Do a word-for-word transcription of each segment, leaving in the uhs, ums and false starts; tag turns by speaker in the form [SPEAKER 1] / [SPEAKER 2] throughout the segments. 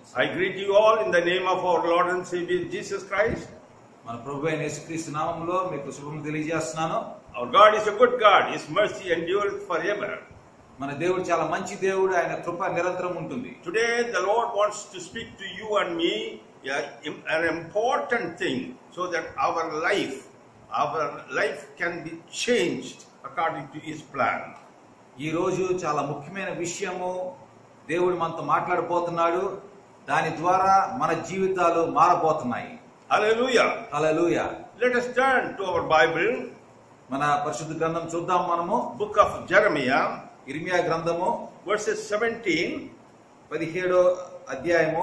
[SPEAKER 1] I greet you all in the name of our Lord and Savior Jesus Christ.
[SPEAKER 2] మన ప్రభువైన యేసుక్రీస్తు నామములో మీకు శుభములు తెలియజేస్తున్నాను.
[SPEAKER 1] Our God is a good God. His mercy endureth forever.
[SPEAKER 2] మన దేవుడు చాలా మంచి దేవుడు. ఆయన కృప నిరంతరం ఉంటుంది.
[SPEAKER 1] Today the Lord wants to speak to you and me an important thing so that our life our life can be changed according to his plan.
[SPEAKER 2] ఈ రోజు చాలా ముఖ్యమైన విషయము దేవుడు మనతో మాట్లాడబోతున్నాడు. దాని ద్వారా మన జీవితాలు మారబోతున్నాయి.
[SPEAKER 1] Hallelujah.
[SPEAKER 2] Hallelujah.
[SPEAKER 1] Let us turn to our Bible.
[SPEAKER 2] మన పరిశుద్ధ గ్రంథం చూద్దాం మనము.
[SPEAKER 1] Book of Jeremiah,
[SPEAKER 2] ఇర్మియా గ్రంథము
[SPEAKER 1] verses seventeen,
[SPEAKER 2] పదిహేడో అధ్యాయము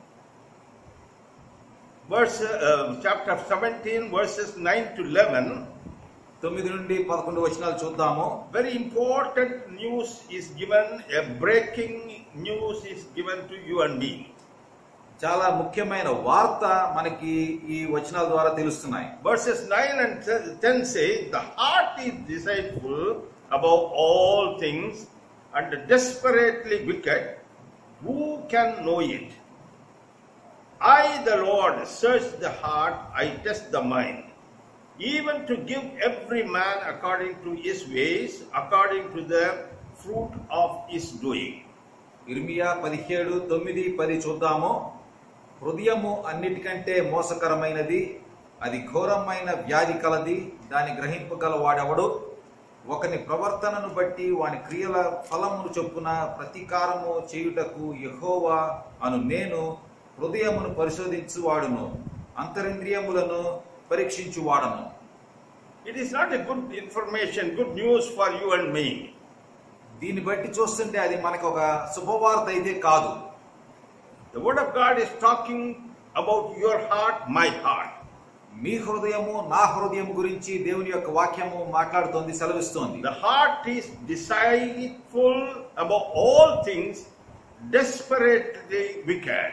[SPEAKER 1] verse uh, chapter seventeen verses nine to eleven.
[SPEAKER 2] తొమ్మిది నుండి పదకొండు వచనాలు చూద్దాము.
[SPEAKER 1] Very important news is given, a breaking news is given to you and me.
[SPEAKER 2] చాలా ముఖ్యమైన వార్త మనకి ఈ వచనాల ద్వారా తెలుస్తున్నాయి.
[SPEAKER 1] Verses nine and ten say, the heart is deceitful above all things and desperately wicked. Who can know it? I, the Lord, search the heart, I test the mind, even to give every man according to his ways, according to the fruit of his doing.
[SPEAKER 2] ఇర్మియా పదిహేడు తొమ్మిది పది చూద్దాము. హృదయము అన్నిటికంటే మోసకరమైనది, అది ఘోరమైన వ్యాధి కలది, దాని గ్రహింపగల వాడెవడు? ఒకని ప్రవర్తనను బట్టి వాని క్రియల ఫలమును చొప్పున ప్రతీకారము చేయుటకు యెహోవా అను నేను హృదయమును పరిశోధించువాడును, అంతరింద్రియములను పరీక్షించువాడను.
[SPEAKER 1] It is not a good information, good news for you and me.
[SPEAKER 2] దీన్ని బట్టి చూస్తుంటే అది మనకు ఒక శుభవార్త అయితే కాదు.
[SPEAKER 1] The word of God is talking about your heart, my heart.
[SPEAKER 2] మీ హృదయము నా హృదయం గురించి దేవుని యొక్క వాక్యము మాట్లాడుతోంది, సెలవిస్తోంది.
[SPEAKER 1] The heart is deceitful above all things, desperately wicked.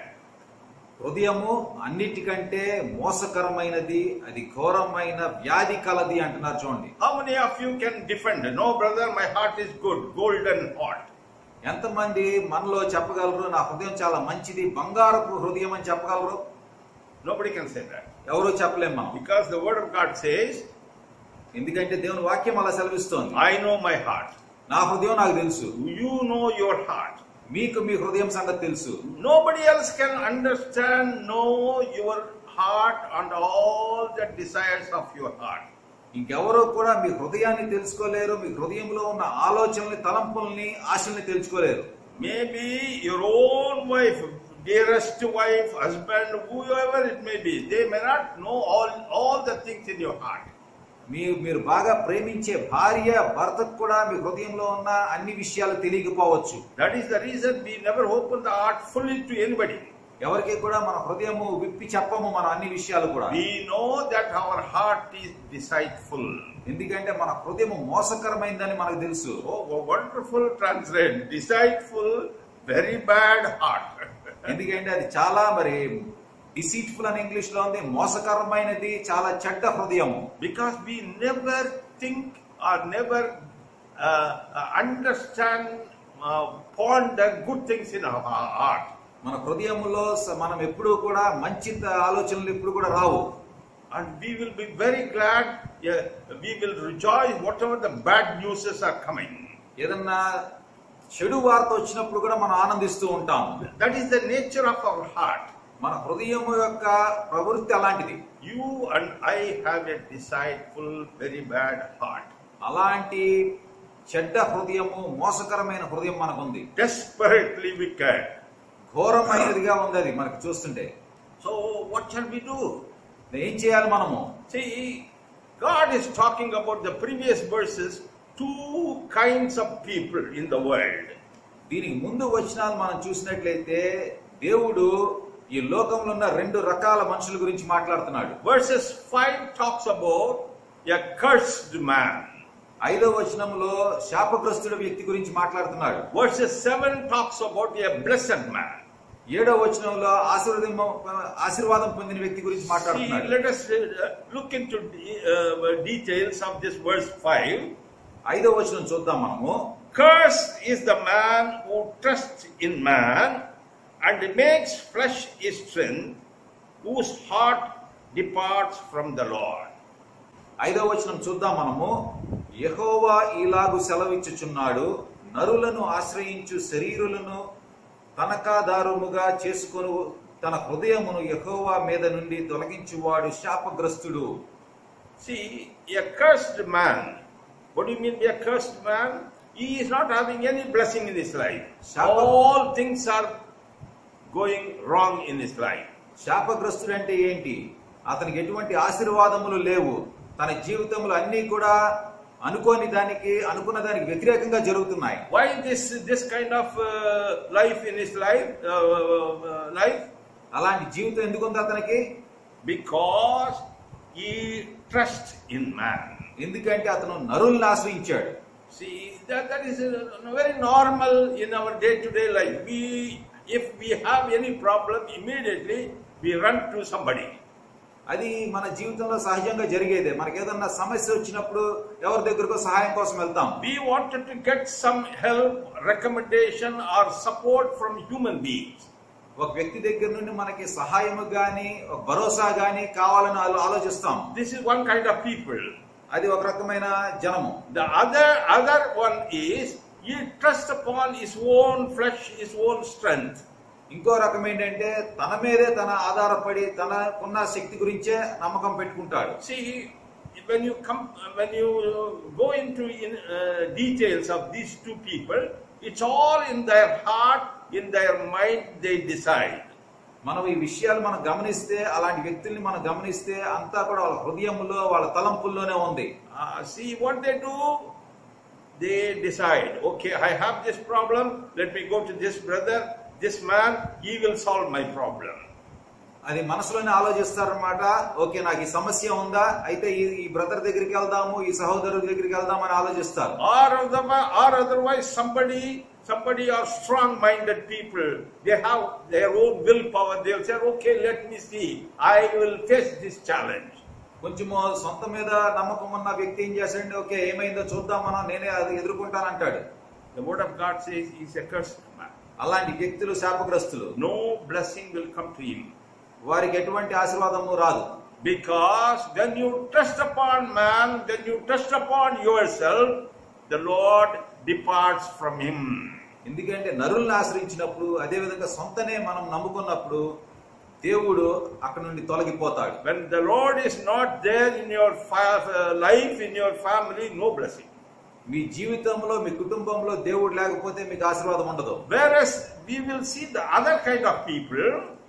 [SPEAKER 2] హృదయము అన్నిటికంటే మోసకరమైనది, అది ఘోరమైన వ్యాధి కలది అంటున్నారు. చూడండి,
[SPEAKER 1] How many of you can defend? No, brother, my heart is good, golden hot.
[SPEAKER 2] ఎంతమంది మనలో చెప్పగలరు నా హృదయం చాలా మంచిది, బంగారపు హృదయం అని చెప్పగలరు?
[SPEAKER 1] Nobody can say that.
[SPEAKER 2] ఎవరు చెప్పలేం మనం.
[SPEAKER 1] Because the word of God says,
[SPEAKER 2] ఎందుకంటే దేవుని వాక్యం అలా సెలవిస్తోంది.
[SPEAKER 1] I know my heart.
[SPEAKER 2] నా హృదయం నాకు తెలుసు.
[SPEAKER 1] You know your heart.
[SPEAKER 2] మీకు మీ హృదయం సంగతి తెలుసు.
[SPEAKER 1] Nobody else can understand, know your heart and all the desires of your heart.
[SPEAKER 2] ఇంకెవరో కూడా మీ హృదయాన్ని తెలుసుకోలేరు, మీ హృదయంలో ఉన్న ఆలోచనల్ని, తలంపుల్ని, ఆశల్ని తెలుసుకోలేరు.
[SPEAKER 1] Maybe your own wife, dearest wife, husband, whoever it may be, they may not know all, all the things in your heart.
[SPEAKER 2] మీ మీరు బాగా ప్రేమించే భార్య, భర్తకు కూడా మీ హృదయంలో ఉన్న అన్ని విషయాలు తెలియకపోవచ్చు.
[SPEAKER 1] That is the reason we never open the heart fully to anybody.
[SPEAKER 2] ఎవరికి కూడా మన హృదయము విప్పి చెప్పము మన అన్ని విషయాలు కూడా.
[SPEAKER 1] We know that our heart is deceitful.
[SPEAKER 2] ఎందుకంటే మన హృదయము మోసకరమైందని మనకు తెలుసు.
[SPEAKER 1] Oh, wonderful translate, deceitful, very bad heart.
[SPEAKER 2] ఎందుకంటే అది చాలా మరి డిసీట్ఫుల్ అని ఇంగ్లీష్ లో ఉంది, మోసకరమైనది, చాలా చెడ్డ హృదయము.
[SPEAKER 1] Because we never think or never uh, understand, uh, ponder good things in our heart.
[SPEAKER 2] మన హృదయములో మనం ఎప్పుడూ కూడా మంచి ఆలోచనలు ఎప్పుడు కూడా రావు.
[SPEAKER 1] And we will be very glad, yeah, we will rejoice whatever the bad news are coming.
[SPEAKER 2] ఏదన్నా చెడు వార్త వచ్చినప్పుడు కూడా మనం ఆనందిస్తూ ఉంటాం.
[SPEAKER 1] That is the nature of our heart.
[SPEAKER 2] మన హృదయం యొక్క ప్రవృత్తి అలాంటిది.
[SPEAKER 1] You and I have a deceitful, very bad heart.
[SPEAKER 2] అలాంటి చెడ్డ హృదయము, మోసకరమైన హృదయం మనకుంది.
[SPEAKER 1] Desperately wicked.
[SPEAKER 2] ఘోరమైనదిగా ఉంది అది మనకు చూస్తుంటే.
[SPEAKER 1] So what shall we do?
[SPEAKER 2] ఏం చేయాలి మనము?
[SPEAKER 1] See, God is talking about the previous verses, two kinds of people in the world.
[SPEAKER 2] దీనికి ముందు వచనాలు మనం చూసినట్లయితే దేవుడు ఈ లోకంలో ఉన్న రెండు రకాల మనుషుల గురించి మాట్లాడుతున్నాడు.
[SPEAKER 1] Verses five talks about a cursed man.
[SPEAKER 2] ఐదో వచనంలో శాపగ్రస్తుడి వ్యక్తి గురించి మాట్లాడుతున్నాడు.
[SPEAKER 1] Verses seven talks about a blessed man.
[SPEAKER 2] ఏడో వచనంలో ఆశీర్వాదం ఆశీర్వాదం పొందిన వ్యక్తి గురించి మాట్లాడుతున్నాడు.
[SPEAKER 1] Let us look into uh, details of this verse five.
[SPEAKER 2] ఐదో వచనం చూద్దాం మనము.
[SPEAKER 1] Cursed is the man who trusts in man and makes flesh his strength, whose heart departs from the Lord.
[SPEAKER 2] ఐదవ వచనం చూద్దాం మనము. యెహోవా ఇలాగు సెలవిచ్చుచున్నాడు, నరులను ఆశ్రయించు శరీరులను తనకాదారుముగా చేసుకొను తన హృదయమును యెహోవా మీద నుండి తొలగించువాడు శాపగ్రస్తుడు.
[SPEAKER 1] See, a cursed man. What do you mean by a cursed man? He is not having any blessing in his life.
[SPEAKER 2] Shapa-
[SPEAKER 1] All things are going wrong in his life.
[SPEAKER 2] శాపగ్రస్తుడు అంటే ఏంటి? అతనికి ఎటువంటి ఆశీర్వాదములు లేవు. తన జీవితంలో అన్ని కూడా అనుకోని దానికి అనుకున్న దానికి వ్యతిరేకంగా జరుగుతున్నాయి.
[SPEAKER 1] Why this this kind of uh, life in his life? Uh, uh, life?
[SPEAKER 2] అలాంటి జీవితం ఎందుకు ఉంది అతనికి?
[SPEAKER 1] Because he trusts in man.
[SPEAKER 2] ఎందుకంటే అతను నరుల్ని ఆశ్రయించాడు.
[SPEAKER 1] See, that, that is uh, very normal in our day-to-day life. We, if we have any problem, immediately we run to somebody.
[SPEAKER 2] అది మన జీవితంలో సహజంగా జరిగేదే. మనకి ఏదన్నా సమస్య వచ్చినప్పుడు ఎవరి దగ్గరకో సహాయం కోసం వెళ్తాం.
[SPEAKER 1] We wanted to get some help, recommendation or support from human beings.
[SPEAKER 2] ఒక వ్యక్తి దగ్గర నుండి మనకి సహాయము గాని ఒక భరోసా గాని కావాలని ఆలో- ఆలోచిస్తాం.
[SPEAKER 1] This is one kind of people.
[SPEAKER 2] అది ఒక రకమైన జనము.
[SPEAKER 1] The other other one is he trusts upon his own flesh, his own strength.
[SPEAKER 2] ఇంకో రకం ఏంటంటే తన మీదే తన ఆధారపడి తనకున్న శక్తి గురించే నమ్మకం పెట్టుకుంటాడు.
[SPEAKER 1] See, when you come, when you go into in, uh, details of these two people, it's all in their heart, in their mind. They decide.
[SPEAKER 2] మనం ఈ విషయాలు మనం గమనిస్తే అలాంటి వ్యక్తుల్ని మనం గమనిస్తే అంతా కూడా వాళ్ళ హృదయంలో వాళ్ళ తలంపుల్లోనే ఉంది.
[SPEAKER 1] Uh, see what they do. They decide. Okay, I have this problem. Let me go to this brother, this man. He will solve my problem.
[SPEAKER 2] అది మనసులోనే ఆలోచిస్తారన్నమాట. ఓకే, నాకు ఈ సమస్య ఉందా, అయితే ఈ ఈ బ్రదర్ దగ్గరికి వెళ్దాము, ఈ సహోదరుడి దగ్గరికి వెళ్దాము అని ఆలోచిస్తారు.
[SPEAKER 1] Or otherwise, or otherwise somebody, somebody are strong-minded people. They have their own willpower. They will say, okay, let me see. I will face this challenge.
[SPEAKER 2] కొంచెము సొంత మీద నమ్మకం ఉన్న వ్యక్తి ఏం చేస్తాడంటే, ఓకే ఏమైందో చూద్దాం మనం, నేనే అది ఎదుర్కొంటానంటాడు.
[SPEAKER 1] The word of God says he is a cursed man.
[SPEAKER 2] అలాంటి వ్యక్తులు శాపగ్రస్తులు.
[SPEAKER 1] No blessing will come to him.
[SPEAKER 2] వారికి ఎటువంటి ఆశీర్వాదము రాదు.
[SPEAKER 1] Because when you trust upon man, when you trust upon yourself, the Lord departs from him.
[SPEAKER 2] ఎందుకంటే నరుల్ని ఆశ్రయించినప్పుడు, అదే విధంగా సొంతనే మనం నమ్ముకున్నప్పుడు దేవుడు అక్కడ నుండి తొలగిపోతాడు.
[SPEAKER 1] When the Lord is not there in your fa- life, in your family, no blessing.
[SPEAKER 2] మీ జీవితంలో మీ కుటుంబంలో దేవుడు లేకపోతే మీకు ఆశీర్వాదం ఉండదు.
[SPEAKER 1] Whereas we will see the other kind of people.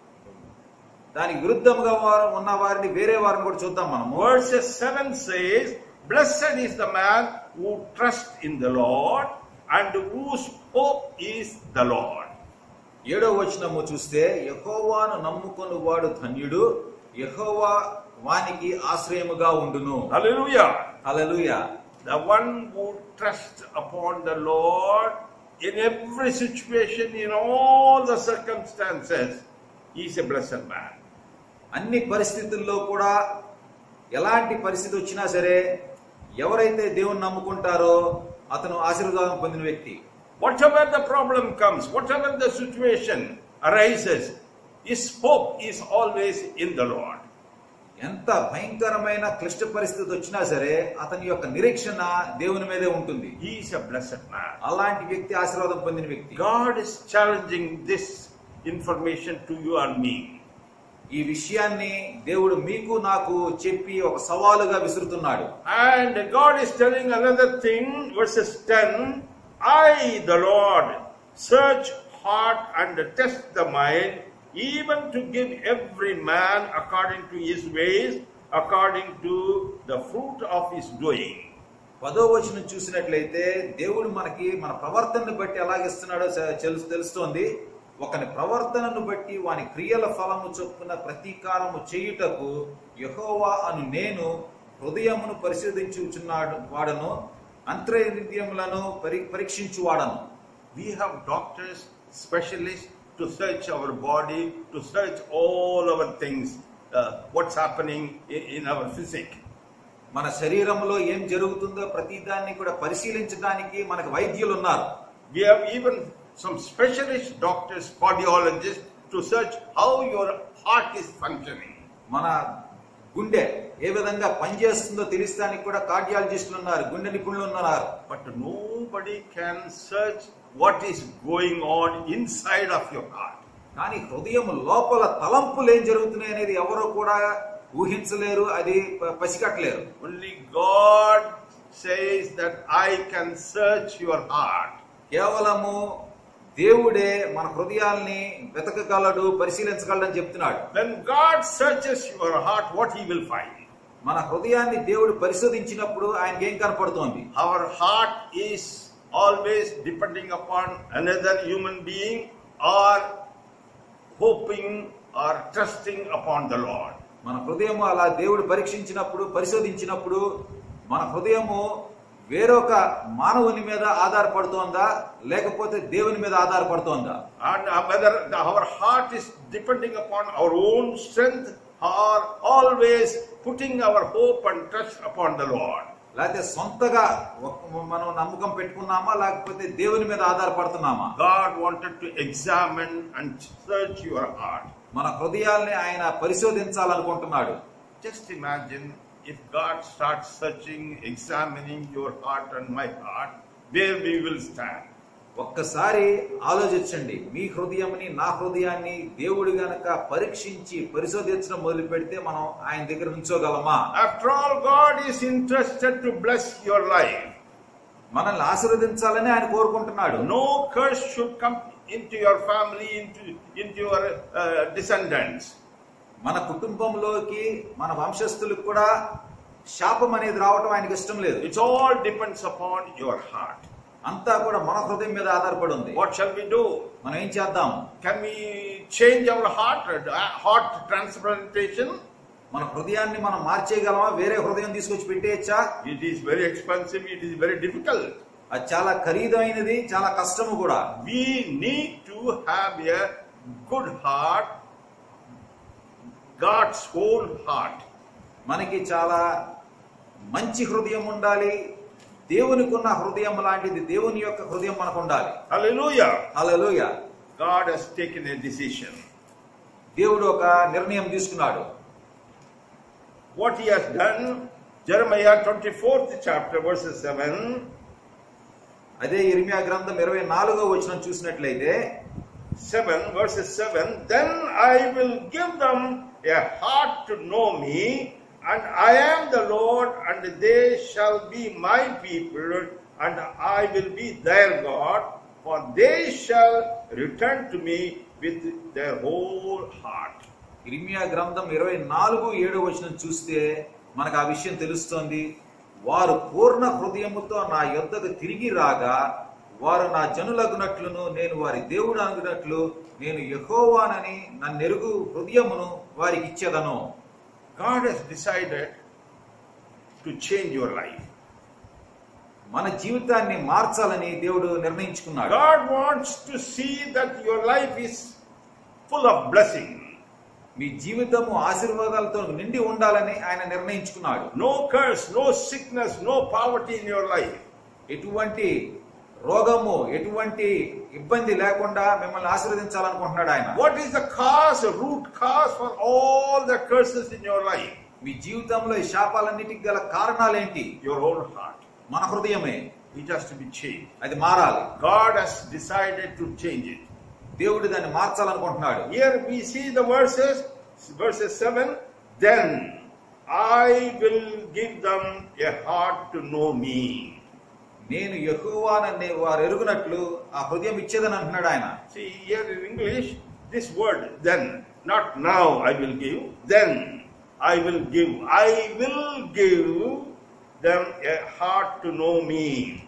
[SPEAKER 2] దానికి విరుద్ధంగా వారు ఉన్న వారిని వేరే వారిని కూడా చూద్దాం మనము.
[SPEAKER 1] Verses seven says, blessed is the man who trusts in the Lord and whose hope is the Lord.
[SPEAKER 2] ఏడో వచనము చూస్తే, యెహోవాను నమ్ముకొని వాడు ధన్యుడు, యెహోవా వానికి ఆశ్రయముగా ఉండును.
[SPEAKER 1] Hallelujah.
[SPEAKER 2] Hallelujah.
[SPEAKER 1] The one who trusts upon the Lord in every situation, in all the circumstances, he is a blessed man.
[SPEAKER 2] అన్ని పరిస్థితుల్లో కూడా ఎలాంటి పరిస్థితి వచ్చినా సరే ఎవరైతే దేవుని నమ్ముకుంటారో అతను ఆశీర్వాదం పొందిన వ్యక్తి.
[SPEAKER 1] Whatever the problem comes, whatever the situation arises, his hope is always in the Lord.
[SPEAKER 2] ఎంత భయంకరమైన క్లిష్ట పరిస్థితి వచ్చినా సరే అతని యొక్క నిరీక్షణ దేవుని మీదే ఉంటుంది.
[SPEAKER 1] He is a blessed man.
[SPEAKER 2] అలాంటి వ్యక్తి ఆశీర్వాదం పొందిన వ్యక్తి.
[SPEAKER 1] God is challenging this information to you and me.
[SPEAKER 2] ఈ విషయాన్ని దేవుడు మీకు నాకు చెప్పి ఒక సవాలుగా విసురుతున్నాడు.
[SPEAKER 1] And God is telling another thing, verses ten, I, the Lord, search heart and test the mind, even to give every man according to his ways, according to the fruit of his doing.
[SPEAKER 2] పదో వచనం చూసినట్లయితే దేవుడు మనకి మన ప్రవర్తనను బట్టి ఎలాగిస్తున్నాడో తెలుసు తెలుస్తోంది. ఒకని ప్రవర్తనను బట్టి వాని క్రియల ఫలము చొప్పున ప్రతీకారము చేయుటకు యెహోవా అను నేను హృదయమును పరిశోధించుచున్నాడు వాడను, అంతర్హృదయములను పరీక్షించువాడను.
[SPEAKER 1] We have doctors, specialists to search our body, to search all our things, uh, what's happening in, in our physique.
[SPEAKER 2] మన శరీరంలో ఏం జరుగుతుందో ప్రతి దాన్ని కూడా పరిశీలించడానికి మనకు వైద్యులు ఉన్నారు.
[SPEAKER 1] We have even some specialist doctors, cardiologists, to search how your heart is functioning.
[SPEAKER 2] మన గుండె ఏ విధంగా పనిచేస్తుందో తెలుస్తానికి కూడా కార్డియాలజిస్టులు ఉన్నారు, గుండె నిపుణులు ఉన్నారు.
[SPEAKER 1] But nobody can search what is going on inside of your heart.
[SPEAKER 2] కానీ హృదయం లోపల తలంపులు ఏం జరుగుతున్నాయి అనేది ఎవరో కూడా ఊహించలేరు, అది పసిగట్టలేరు.
[SPEAKER 1] Only God says that I can search your heart.
[SPEAKER 2] కేవలము దేవుడే మన హృదయాల్ని వెతకగలడు, పరిశీలించగలడని చెప్తున్నాడు.
[SPEAKER 1] When God searches your heart, what he will find?
[SPEAKER 2] మన హృదయాన్ని దేవుడు పరిశోధించినప్పుడు ఆయనకి ఏం కనపడుతోంది?
[SPEAKER 1] Our heart is always depending upon another human being or hoping or trusting upon the Lord.
[SPEAKER 2] మన హృదయము అలా దేవుడు పరీక్షించినప్పుడు, పరిశోధించినప్పుడు మన హృదయము వేరొక మానవుని మీద ఆధారపడుతోందా లేకపోతే దేవుని మీద ఆధారపడుతోందా?
[SPEAKER 1] And whether our heart is depending upon our own strength or always putting our hope and trust upon the Lord.
[SPEAKER 2] లేకపోతే సొంతగా మనం నమ్మకం పెట్టుకున్నామా లేకపోతే దేవుని మీద ఆధారపడుతున్నామా?
[SPEAKER 1] God wanted to examine and search your heart.
[SPEAKER 2] మన హృదయాల్ని ఆయన పరిశోధించాలనుకుంటున్నాడు.
[SPEAKER 1] Just imagine if God starts searching, examining your heart and my heart, where we will stand.
[SPEAKER 2] ఒక్కసారి ఆలోచించండి, మీ హృదయాన్ని నా హృదయాన్ని దేవుడు గనక పరీక్షించి పరిశోధించడం మొదలు పెడితే మనం ఆయన దగ్గర ఉంచోగలమా?
[SPEAKER 1] After all, God is interested to bless your life.
[SPEAKER 2] మనల్ని ఆశీర్వదించాలని ఆయన కోరుకుంటున్నాడు.
[SPEAKER 1] No curse should come into your family, into, into your uh, descendants.
[SPEAKER 2] మన కుటుంబంలోకి మన వంశస్థులకు కూడా శాపం అనేది రావటం ఆయనకి ఇష్టం లేదు.
[SPEAKER 1] It all depends upon your heart.
[SPEAKER 2] అంతా కూడా మన హృదయం మీద ఆధారపడి ఉంది.
[SPEAKER 1] What shall we do?
[SPEAKER 2] మనం ఏం చేద్దాం?
[SPEAKER 1] Can we change our heart, heart transplantation?
[SPEAKER 2] మన హృదయాన్ని మనం మార్చేయగలమా? వేరే హృదయం తీసుకొచ్చి పెట్టేయచ్చా?
[SPEAKER 1] It is very expensive, it is very difficult.
[SPEAKER 2] అది చాలా ఖరీదైనది, చాలా కష్టము కూడా.
[SPEAKER 1] We need to have a good heart, God's own heart.
[SPEAKER 2] మనకి చాలా మంచి హృదయం ఉండాలి, దేవునికి ఉన్న హృదయం లాంటిది దేవుని యొక్క హృదయం మనకు ఉండాలి.
[SPEAKER 1] Hallelujah.
[SPEAKER 2] Hallelujah.
[SPEAKER 1] God has taken a decision.
[SPEAKER 2] దేవుడు ఒక నిర్ణయం తీసుకున్నాడు.
[SPEAKER 1] What he has done, Jeremiah twenty-fourth chapter verses seven.
[SPEAKER 2] అదే ఇర్మియా గ్రంథం ఇరవై నాలుగో వచనం చూసినట్లయితే
[SPEAKER 1] seven verses seven, then I will give them a heart to know me, and I am the Lord, and they shall be my people, and I will be their God, for they shall return to me with their whole heart.
[SPEAKER 2] ఇర్మియా గ్రంథం ఇరవై నాలుగు ఏడో వచనం చూస్తే మనకు ఆ విషయం తెలుస్తోంది. వారు పూర్ణ హృదయముతో నా యొద్దకు తిరిగి రాగా వారు నా జనులగునట్లును నేను వారి దేవుడు అనుకున్నట్లు నేను యెహోవానని నన్నెరుగు హృదయమును వారికి ఇచ్చేదను.
[SPEAKER 1] God has decided to change your life.
[SPEAKER 2] మన జీవితాన్ని మార్చాలని దేవుడు నిర్ణయించుకున్నాడు.
[SPEAKER 1] God wants to see that your life is full of blessing.
[SPEAKER 2] మీ జీవితము ఆశీర్వాదాలతో నిండి ఉండాలని ఆయన నిర్ణయించుకున్నాడు.
[SPEAKER 1] No curse, no sickness, no poverty in your life.
[SPEAKER 2] ఎటువంటి రోగము, ఎటువంటి ఇబ్బంది లేకుండా మిమ్మల్ని ఆశీర్వదించాలనుకుంటున్నాడు ఆయన.
[SPEAKER 1] What is the cause, root cause for all the curses in your life?
[SPEAKER 2] మీ జీవితంలో ఈ శాపాలన్నిటికి గల కారణాలు ఏంటి?
[SPEAKER 1] Your own heart.
[SPEAKER 2] మన హృదయమే.
[SPEAKER 1] It has to be changed.
[SPEAKER 2] అది మారాలి.
[SPEAKER 1] God has decided to change it.
[SPEAKER 2] దేవుడు దాన్ని మార్చాలనుకుంటున్నాడు.
[SPEAKER 1] Here we see the verses, verses seven, then I will give them a heart to know me.
[SPEAKER 2] నేను యెహోవానని వారు ఎరుగునట్లు ఆ హృదయం ఇచ్చేదని అంటున్నాడు ఆయన.
[SPEAKER 1] See here in English, this word then, not now I will give, then I will give. I will give them a heart to know me.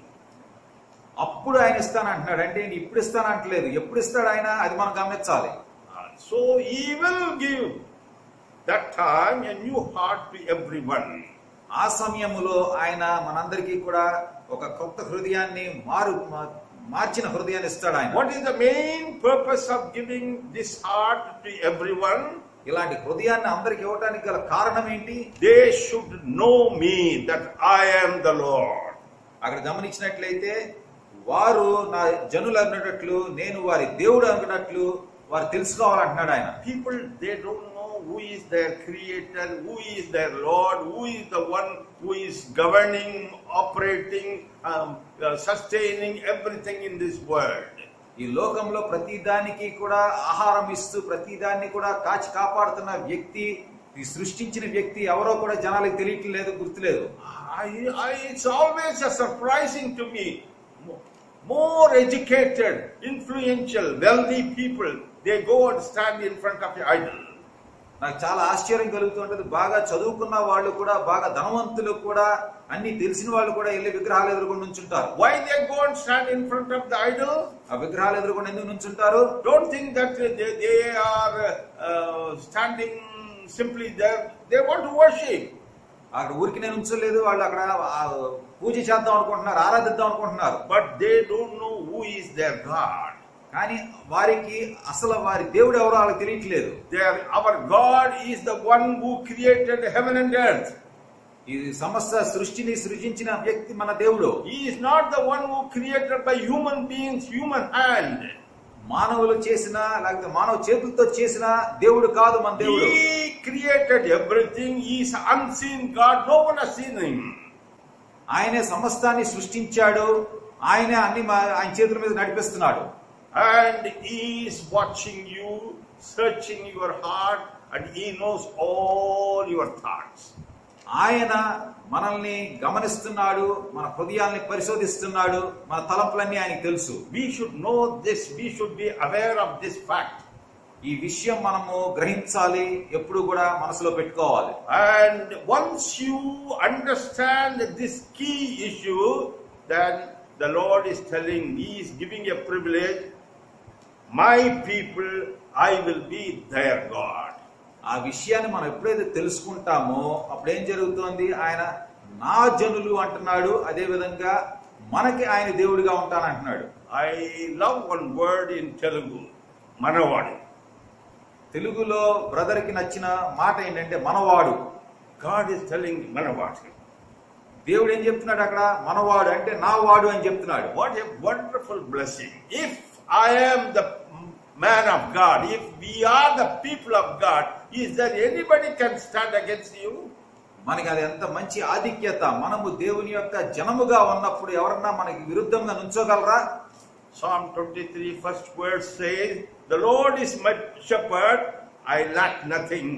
[SPEAKER 2] అప్పుడు ఆయన ఇస్తాను అంటున్నాడు. అంటే ఇప్పుడు ఇస్తాను అంటలేదు, ఎప్పుడు ఇస్తాడు ఆయన, అది మనం గమనించాలి.
[SPEAKER 1] So he will give that time a new heart to everyone.
[SPEAKER 2] ఆ సమయములో ఆయన మనందరికీ కూడా ఒక కొత్త హృదయాన్ని మారు మార్చిన హృదయాన్ని ఇస్తాడు ఆయన.
[SPEAKER 1] What is the main purpose of giving this heart to everyone?
[SPEAKER 2] ఇలాంటి హృదయాన్ని అందరికి ఇవ్వడానికి గల కారణం ఏంటి?
[SPEAKER 1] They should know me that I am the Lord.
[SPEAKER 2] అక్కడ గమనించినట్లయితే వారు నా జనులు అన్నట్లు నేను వారి దేవుడు అనుకున్నట్లు వారు తెలుసుకోవాలంటున్నాడు ఆయన.
[SPEAKER 1] People, they don't know who is their creator, who is their Lord, who is the one who is governing, operating, um, uh, sustaining everything in this world.
[SPEAKER 2] ఈ లోకంలో ప్రతి దానికి కూడా ఆహారం ఇస్తూ ప్రతి దాన్ని కూడా కాచి కాపాడుతున్న వ్యక్తి, ఈ సృష్టించిన వ్యక్తి ఎవరో కూడా జనాలకు తెలియట్లేదు, గుర్తులేదు.
[SPEAKER 1] I, I, it's always a surprising to me. More educated, influential, wealthy people, they go and stand in front of the idol.
[SPEAKER 2] నాకు చాలా ఆశ్చర్యం కలుగుతుంటది. బాగా చదువుకున్న వాళ్ళు కూడా, బాగా ధనవంతులు కూడా, అన్ని తెలిసిన వాళ్ళు కూడా వెళ్ళి విగ్రహాలు ఎదురుకుండా నుంచుంటారు.
[SPEAKER 1] Why they go and stand in front of the idol?
[SPEAKER 2] ఆ విగ్రహాలు ఎదురుకుండా ఎందుకు నుంచుంటారు?
[SPEAKER 1] Don't think that they, they are uh, standing simply there. They want to worship.
[SPEAKER 2] అక్కడ ఊరికి నేను ఉంచలేదు, వాళ్ళు అక్కడ పూజ చేద్దాం అనుకుంటున్నారు, ఆరాధిద్దాం అనుకుంటున్నారు.
[SPEAKER 1] But they don't know who is their God.
[SPEAKER 2] కానీ వారికి అసలు వారి దేవుడు ఎవరో వాళ్ళకి తెలియట్లేదు.
[SPEAKER 1] Our God is the one who created heaven and earth.
[SPEAKER 2] ఈ సమస్త సృష్టిని సృజించిన వ్యక్తి మన దేవుడు.
[SPEAKER 1] He is not the one who created by human beings, human hand.
[SPEAKER 2] మానవులు చేసిన లేకపోతే మానవ చేతులతో చేసిన దేవుడు కాదు మన దేవుడు.
[SPEAKER 1] He created everything. He is unseen God. No one has seen him.
[SPEAKER 2] ఆయనే సమస్తాన్ని సృష్టించాడు, ఆయనే అన్ని ఆయన చేతుల మీద నడిపిస్తున్నాడు.
[SPEAKER 1] And he is watching you, searching your heart, and he knows all your thoughts.
[SPEAKER 2] ఆయన మనల్ని గమనిస్తున్నాడు, మన హృదయాల్ని పరిశోధిస్తున్నాడు, మన తలంపులన్నీ ఆయనకు తెలుసు.
[SPEAKER 1] We should know this. We should be aware of this fact.
[SPEAKER 2] ఈ విషయం మనము గ్రహించాలి, ఎప్పుడు కూడా మనసులో పెట్టుకోవాలి.
[SPEAKER 1] And once you understand this key issue, then the Lord is telling, he is giving a privilege. My people, I will be their God.
[SPEAKER 2] ఆ విషయాన్ని మనం ఎప్పుడైతే తెలుసుకుంటామో అప్పుడు ఏం జరుగుతోంది? ఆయన నా జనులు అంటున్నాడు, అదే విధంగా మనకి ఆయన దేవుడిగా ఉంటానంటున్నాడు.
[SPEAKER 1] I love one word in Telugu, మనవాడు.
[SPEAKER 2] తెలుగులో బ్రదర్ కి నచ్చిన మాట ఏంటంటే మనవాడు.
[SPEAKER 1] God is telling మనవాడు.
[SPEAKER 2] దేవుడు ఏం చెప్తున్నాడు అక్కడ? మనవాడు అంటే నా వాడు అని చెప్తున్నాడు.
[SPEAKER 1] What a wonderful blessing. If I am the man of God, if we are the people of God, is there anybody can stand against you?
[SPEAKER 2] మనకి అది ఎంత మంచి ఆధిక్యత. మనము దేవుని యొక్క జనముగా ఉన్నప్పుడు ఎవరన్నా మనకి విరుద్ధంగా నుంచోగలరా?
[SPEAKER 1] Psalm twenty-three first verse says, the Lord is my shepherd, I lack nothing.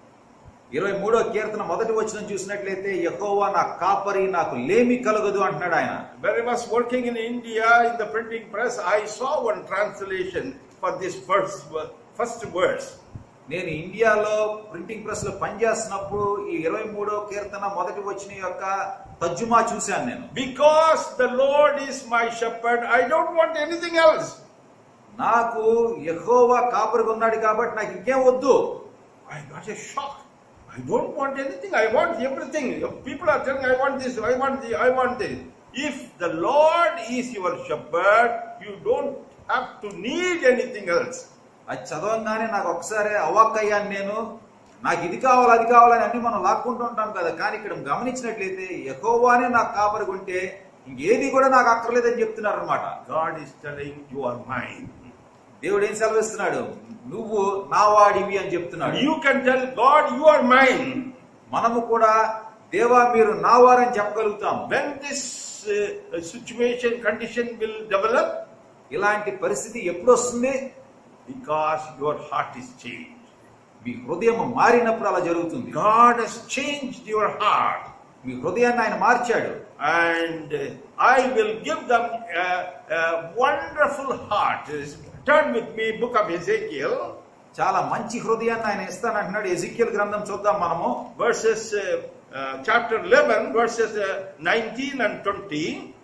[SPEAKER 2] ఇరవై మూడో కీర్తన మొదటి వచనం చూసినట్లయితే యెహోవా నా కాపరి, నాకు లేమి కలగదు అంటున్నాడు ఆయన.
[SPEAKER 1] When I was working in India in the printing press, I saw one translation for this first first verse.
[SPEAKER 2] నేను ఇండియాలో ప్రింటింగ్ ప్రెస్ లో పనిచేస్తున్నప్పుడు ఈ ఇరవై మూడో కీర్తన మొదటి వచనం యొక్క తర్జుమా చూశాను నేను.
[SPEAKER 1] Because the Lord is my shepherd, I don't want anything else.
[SPEAKER 2] నాకు యెహోవా కాపరిగా ఉన్నాడు కాబట్టి నాకు ఇంకేం వద్దు.
[SPEAKER 1] I got a shock. I don't want anything. I want everything. People are telling, I want this, I want this, I want this. If the Lord is your shepherd, you don't have to need anything else.
[SPEAKER 2] అది చదవంగానే నాకు ఒకసారి అవాక్కయ్యాను నేను. నాకు ఇది కావాలి అది కావాలని అన్ని మనం లాక్కుంటూ ఉంటాం కదా, కానీ ఇక్కడ గమనించినట్లయితే యెహోవానే నాకు కాపరిగా ఉంటే ఇంకేది కూడా నాకు అక్కర్లేదని చెప్తున్నారు అనమాట.
[SPEAKER 1] God is telling, you are mine.
[SPEAKER 2] దేవుడు ఏం సెలవిస్తున్నాడు? నువ్వు నా వాడివి అని చెప్తున్నాడు.
[SPEAKER 1] You can tell God, you are mine.
[SPEAKER 2] మనము కూడా దేవా మీరు నా వారని చెప్పగలుగుతాం.
[SPEAKER 1] When this uh, situation, condition will develop,
[SPEAKER 2] ఇలాంటి పరిస్థితి ఎప్పుడు వస్తుంది?
[SPEAKER 1] because your heart is changed.
[SPEAKER 2] మీ హృదయం మారినప్పుడు అలా జరుగుతుంది.
[SPEAKER 1] God has changed your heart.
[SPEAKER 2] మీ హృదయాన్ని ఆయన మార్చాడు.
[SPEAKER 1] And I will give them a, a wonderful heart. Turn with me, book of Ezekiel.
[SPEAKER 2] చాలా మంచి హృదయాన్ని ఆయన ఇస్తానంటున్నాడు. ఎజెకియల్ గ్రంథం చూద్దాం మనము.
[SPEAKER 1] Verses uh, uh, chapter eleven, verses uh, nineteen and twenty.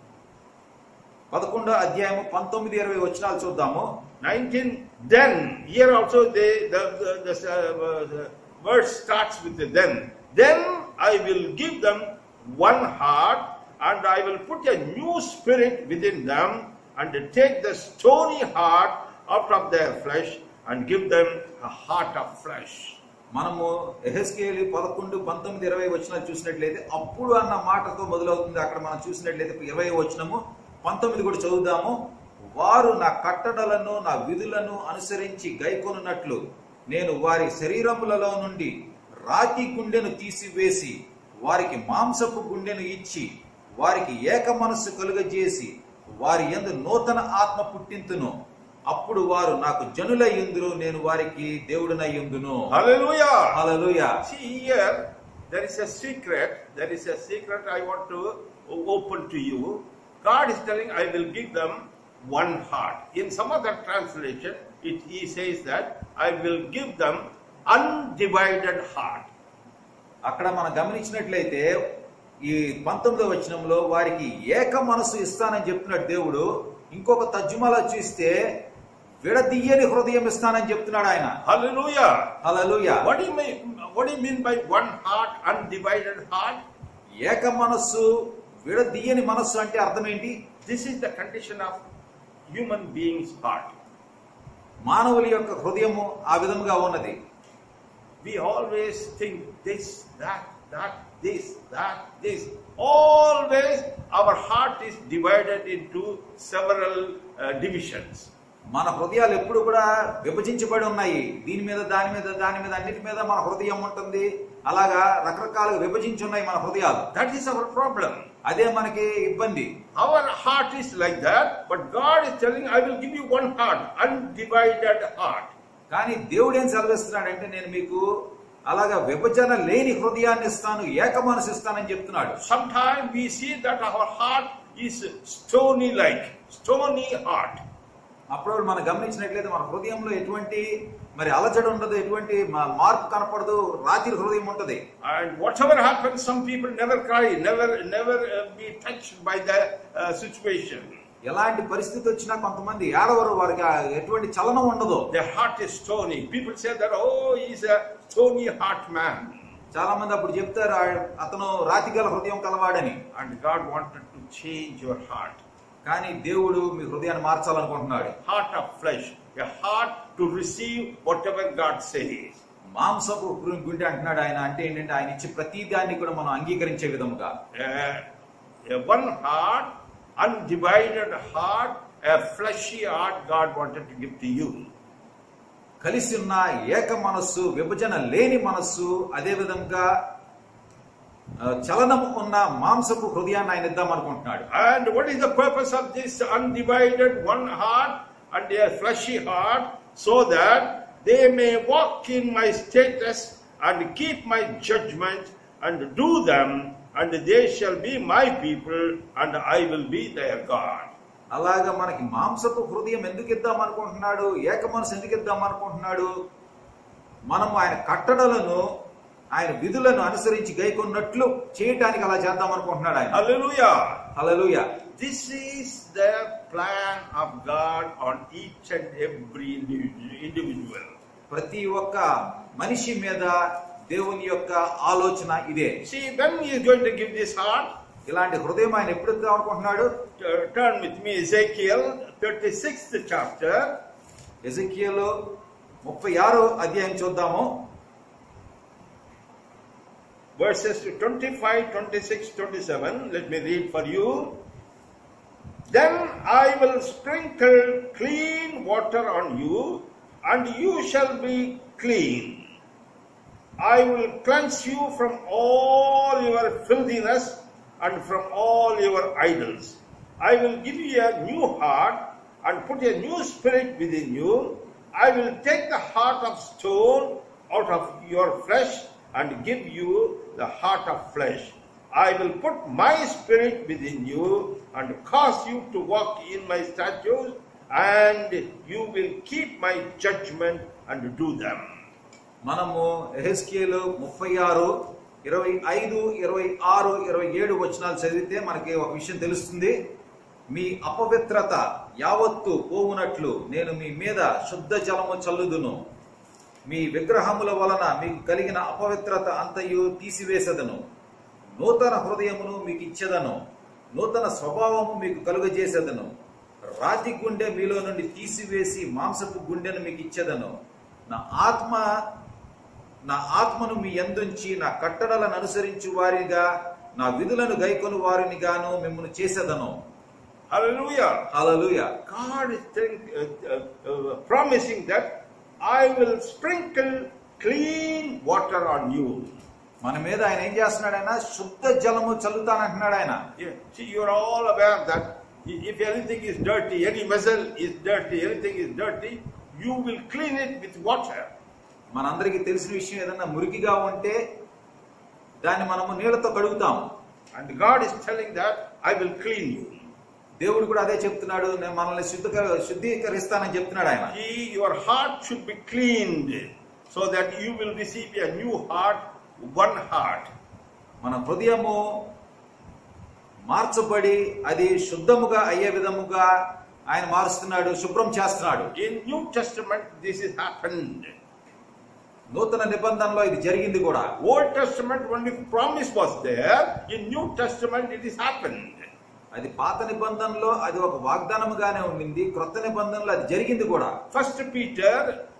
[SPEAKER 2] పదకొండో అధ్యాయము పంతొమ్మిది ఇరవై వచనాలు చూద్దాము.
[SPEAKER 1] nineteen. Then here also they, the the, the, uh, the verse starts with the then. Then I will give them one heart, and I will put a new spirit within them, and take the stony heart out of their flesh, and give them a heart of flesh.
[SPEAKER 2] మనము యెహెజ్కేలు పదకొండు పంతొమ్మిది ఇరవై వచనాలు చూసినట్లయితే అప్పుడు అన్న మాటతో మొదలవుతుంది. అక్కడ మనం చూసినట్లయితే ఇరవై వచనము పంతొమ్మిది కూడా చదువుదాము. వారు నా కట్టడలను నా విధులను అనుసరించి గైకొనున్నట్లు నేను వారి శరీరములలో నుండి రాతి గుండెను తీసివేసి వారికి మాంసపు గుండెను ఇచ్చి వారికి ఏక మనస్సు కలుగజేసి వారి యందు నూతన ఆత్మ పుట్టింతును. అప్పుడు వారు నాకు జనులై యుందురు, నేను వారికి దేవుడినై యుందును.
[SPEAKER 1] Hallelujah.
[SPEAKER 2] Hallelujah.
[SPEAKER 1] See here, there is a secret. There is a secret I want to open to you. God is telling, I will give them one heart. In some other translation, it, he says that I will give them undivided heart.
[SPEAKER 2] అక్కడ మనం గమనించినట్లయితే ఈ పంతొమ్మిదవ వచనంలో వారికి ఏక మనసు ఇస్తానని చెప్తున్నాడు దేవుడు. ఇంకొక తర్జుమాలో చూస్తే విడదీయని హృదయం ఇస్తానని చెప్తున్నాడు ఆయన.
[SPEAKER 1] Hallelujah.
[SPEAKER 2] Hallelujah.
[SPEAKER 1] What do you mean, what do you mean by one heart, undivided heart?
[SPEAKER 2] ఏక మనస్సు విడదీయని మనస్సు అంటే అర్థం ఏంటి?
[SPEAKER 1] This is the condition of human being's heart.
[SPEAKER 2] మానవుల యొక్క హృదయము ఆ విధముగా ఉన్నది.
[SPEAKER 1] We always think this, that, that, this, that, this. Always our heart is divided into several uh, divisions.
[SPEAKER 2] మన హృదయాలు ఎప్పుడు కూడా విభజించబడి ఉన్నాయి. దీని మీద దాని మీద దాని మీద అన్నిటి మీద మన హృదయం ఉంటుంది. అలాగా రకరకాలుగా విభజించి ఉన్నాయి మన హృదయాలు.
[SPEAKER 1] That is our problem.
[SPEAKER 2] అదే మనకి ఇబ్బంది.
[SPEAKER 1] Our heart is like that, but God is telling, I will give you one heart, undivided heart.
[SPEAKER 2] కానీ దేవుడు ఏం సెలవిస్తున్నాడంటే నేను మీకు అలాగా విభజన లేని హృదయాన్ని ఇస్తాను, ఏక మనసు ఇస్తానని చెప్తున్నాడు.
[SPEAKER 1] Sometimes we see that our heart is stony like, stony heart.
[SPEAKER 2] అప్పుడు మనం గమనించినట్లయితే మన హృదయంలో ఎటువంటి మరి అలజడి ఉండదు, ఎటువంటి మార్పు కనపడదు, రాతి హృదయం ఉంటది.
[SPEAKER 1] And whatever happens, some people never cry, never never uh, be touched by the uh, situation.
[SPEAKER 2] ఎలాంటి పరిస్థితి వచ్చినా కొంతమంది ఏడవరు, వారికి ఎటువంటి చలనం ఉండదు.
[SPEAKER 1] Their heart is stony. People say that, oh, he's a stony heart man.
[SPEAKER 2] చాలా మంది అప్పుడు చెప్తారు అతను రాతిగల హృదయం కలవాడని.
[SPEAKER 1] And God wanted to change your heart.
[SPEAKER 2] కానీ దేవుడు మీ హృదయాన్ని మార్చాలనుకుంటున్నాడు.
[SPEAKER 1] Heart of flesh, a heart to receive whatever God says.
[SPEAKER 2] మాంసపు గుండె అంటున్నాడు ఆయన. అంటే ఏంటంటే ఆయన ఇచ్చే ప్రతి దాన్ని కూడా మనం అంగీకరించే విధముగా.
[SPEAKER 1] A one heart, undivided heart, a fleshy heart God wanted to give to you.
[SPEAKER 2] కలిసి ఉన్న ఏక మనస్సు, విభజన లేని మనస్సు, అదే విధంగా చలనము ఉన్న మాంసపు హృదయాన్ని ఆయన ఇద్దాం అనుకుంటున్నాడు.
[SPEAKER 1] And what is the purpose of this undivided one heart and a fleshy heart? So that they may walk in my status and keep my judgment and do them, and they shall be my people and I will be their God.
[SPEAKER 2] అలాగా మనకి మాంసపు హృదయం ఎందుకు ఇద్దాం అనుకుంటున్నాడు, ఏక మనసు ఎందుకు ఇద్దాం అనుకుంటున్నాడు? మనము ఆయన కట్టడలను, ఆయన విధులను అనుసరించి గైకొన్నట్లు చేయటానికి అలా చేద్దాం అనుకుంటున్నాడు ఆయన.
[SPEAKER 1] Hallelujah.
[SPEAKER 2] Hallelujah.
[SPEAKER 1] This is the plan of God on each and every individual.
[SPEAKER 2] ప్రతి ఒక్క మనిషి మీద దేవుని యొక్క ఆలోచన ఇదే.
[SPEAKER 1] See, when he is going to give this heart,
[SPEAKER 2] ఇలాంటి హృదయం ఆయన ఎప్పుడు ఇద్దాం అనుకుంటున్నాడు?
[SPEAKER 1] Turn with me Ezekiel thirty-sixth chapter.
[SPEAKER 2] ఎజెకియలు ముప్పై ఆరో అధ్యాయం చూద్దాము.
[SPEAKER 1] Verses twenty-five, twenty-six, twenty-seven. Let me read for you. Then I will sprinkle clean water on you, and you shall be clean. I will cleanse you from all your filthiness and from all your idols. I will give you a new heart and put a new spirit within you. I will take the heart of stone out of your flesh and give you the heart of flesh. I will put my spirit within you and cause you to walk in my statutes, and you will keep my judgment and do them.
[SPEAKER 2] మనము యెహెజ్కేలు ముప్పై ఆరు ఇరవై ఐదు ఇరవై ఆరు ఇరవై ఏడు వచనాలు చదివితే మనకి ఒక విషయం తెలుస్తుంది. మీ అపవిత్రత యావత్తు పోవునట్లు నేను మీ మీద శుద్ధ జలము చల్లుదును. మీ విగ్రహముల వలన మీకు కలిగిన అపవిత్రత అంతయు తీసివేసెదను. నూతన హృదయమును మీకు ఇచ్చెదను. నూతన స్వభావము మీకు కలుగజేసేదను. రాతి గుండె మీలో నుండి తీసివేసి మాంసపు గుండెను మీకు ఇచ్చెదను. నా ఆత్మ నా ఆత్మను మీ యందుంచి నా కట్టడలను అనుసరించు వారిగా, నా విధులను గైకొను వారిని గాను మిమ్మల్ని చేసేదను.
[SPEAKER 1] Hallelujah.
[SPEAKER 2] Hallelujah.
[SPEAKER 1] God is telling, uh, uh, uh, promising that I will sprinkle clean water on you.
[SPEAKER 2] మన మీద ఆయన ఏం చేస్తున్నాడు? ఆయన శుద్ధ జలము చల్లుతానంటున్నాడు ఆయన.
[SPEAKER 1] Yeah. See, you are all aware that if anything is dirty, any vessel is dirty, anything is dirty, you will clean it with water.
[SPEAKER 2] మనందరికీ తెలిసిన విషయం, ఏదన్నా మురికిగా ఉంటే దాన్ని మనము నీళ్లతో కడుగుతాం.
[SPEAKER 1] And God is telling that I will clean you.
[SPEAKER 2] దేవుడు కూడా అదే చెప్తున్నాడు, నేను మనల్ని శుద్ధ శుద్ధీకరిస్తానని చెప్తున్నాడు ఆయన.
[SPEAKER 1] See, your heart should be cleaned so that you will receive a new heart, one heart.
[SPEAKER 2] మన హృదయము మార్చబడి అది శుద్ధముగా అయ్యే విధముగా ఆయన మారుస్తున్నాడు, శుభ్రం చేస్తున్నాడు.
[SPEAKER 1] In New Testament this has happened.
[SPEAKER 2] నూతన నిబంధనలో ఇది జరిగింది కూడా.
[SPEAKER 1] Old Testament only promise was there. In New Testament it has happened.
[SPEAKER 2] అది పాత నిబంధనలో అది ఒక వాగ్దానముగానే ఉండింది, క్రొత్త నిబంధనలో అది జరిగింది కూడా.
[SPEAKER 1] First Peter,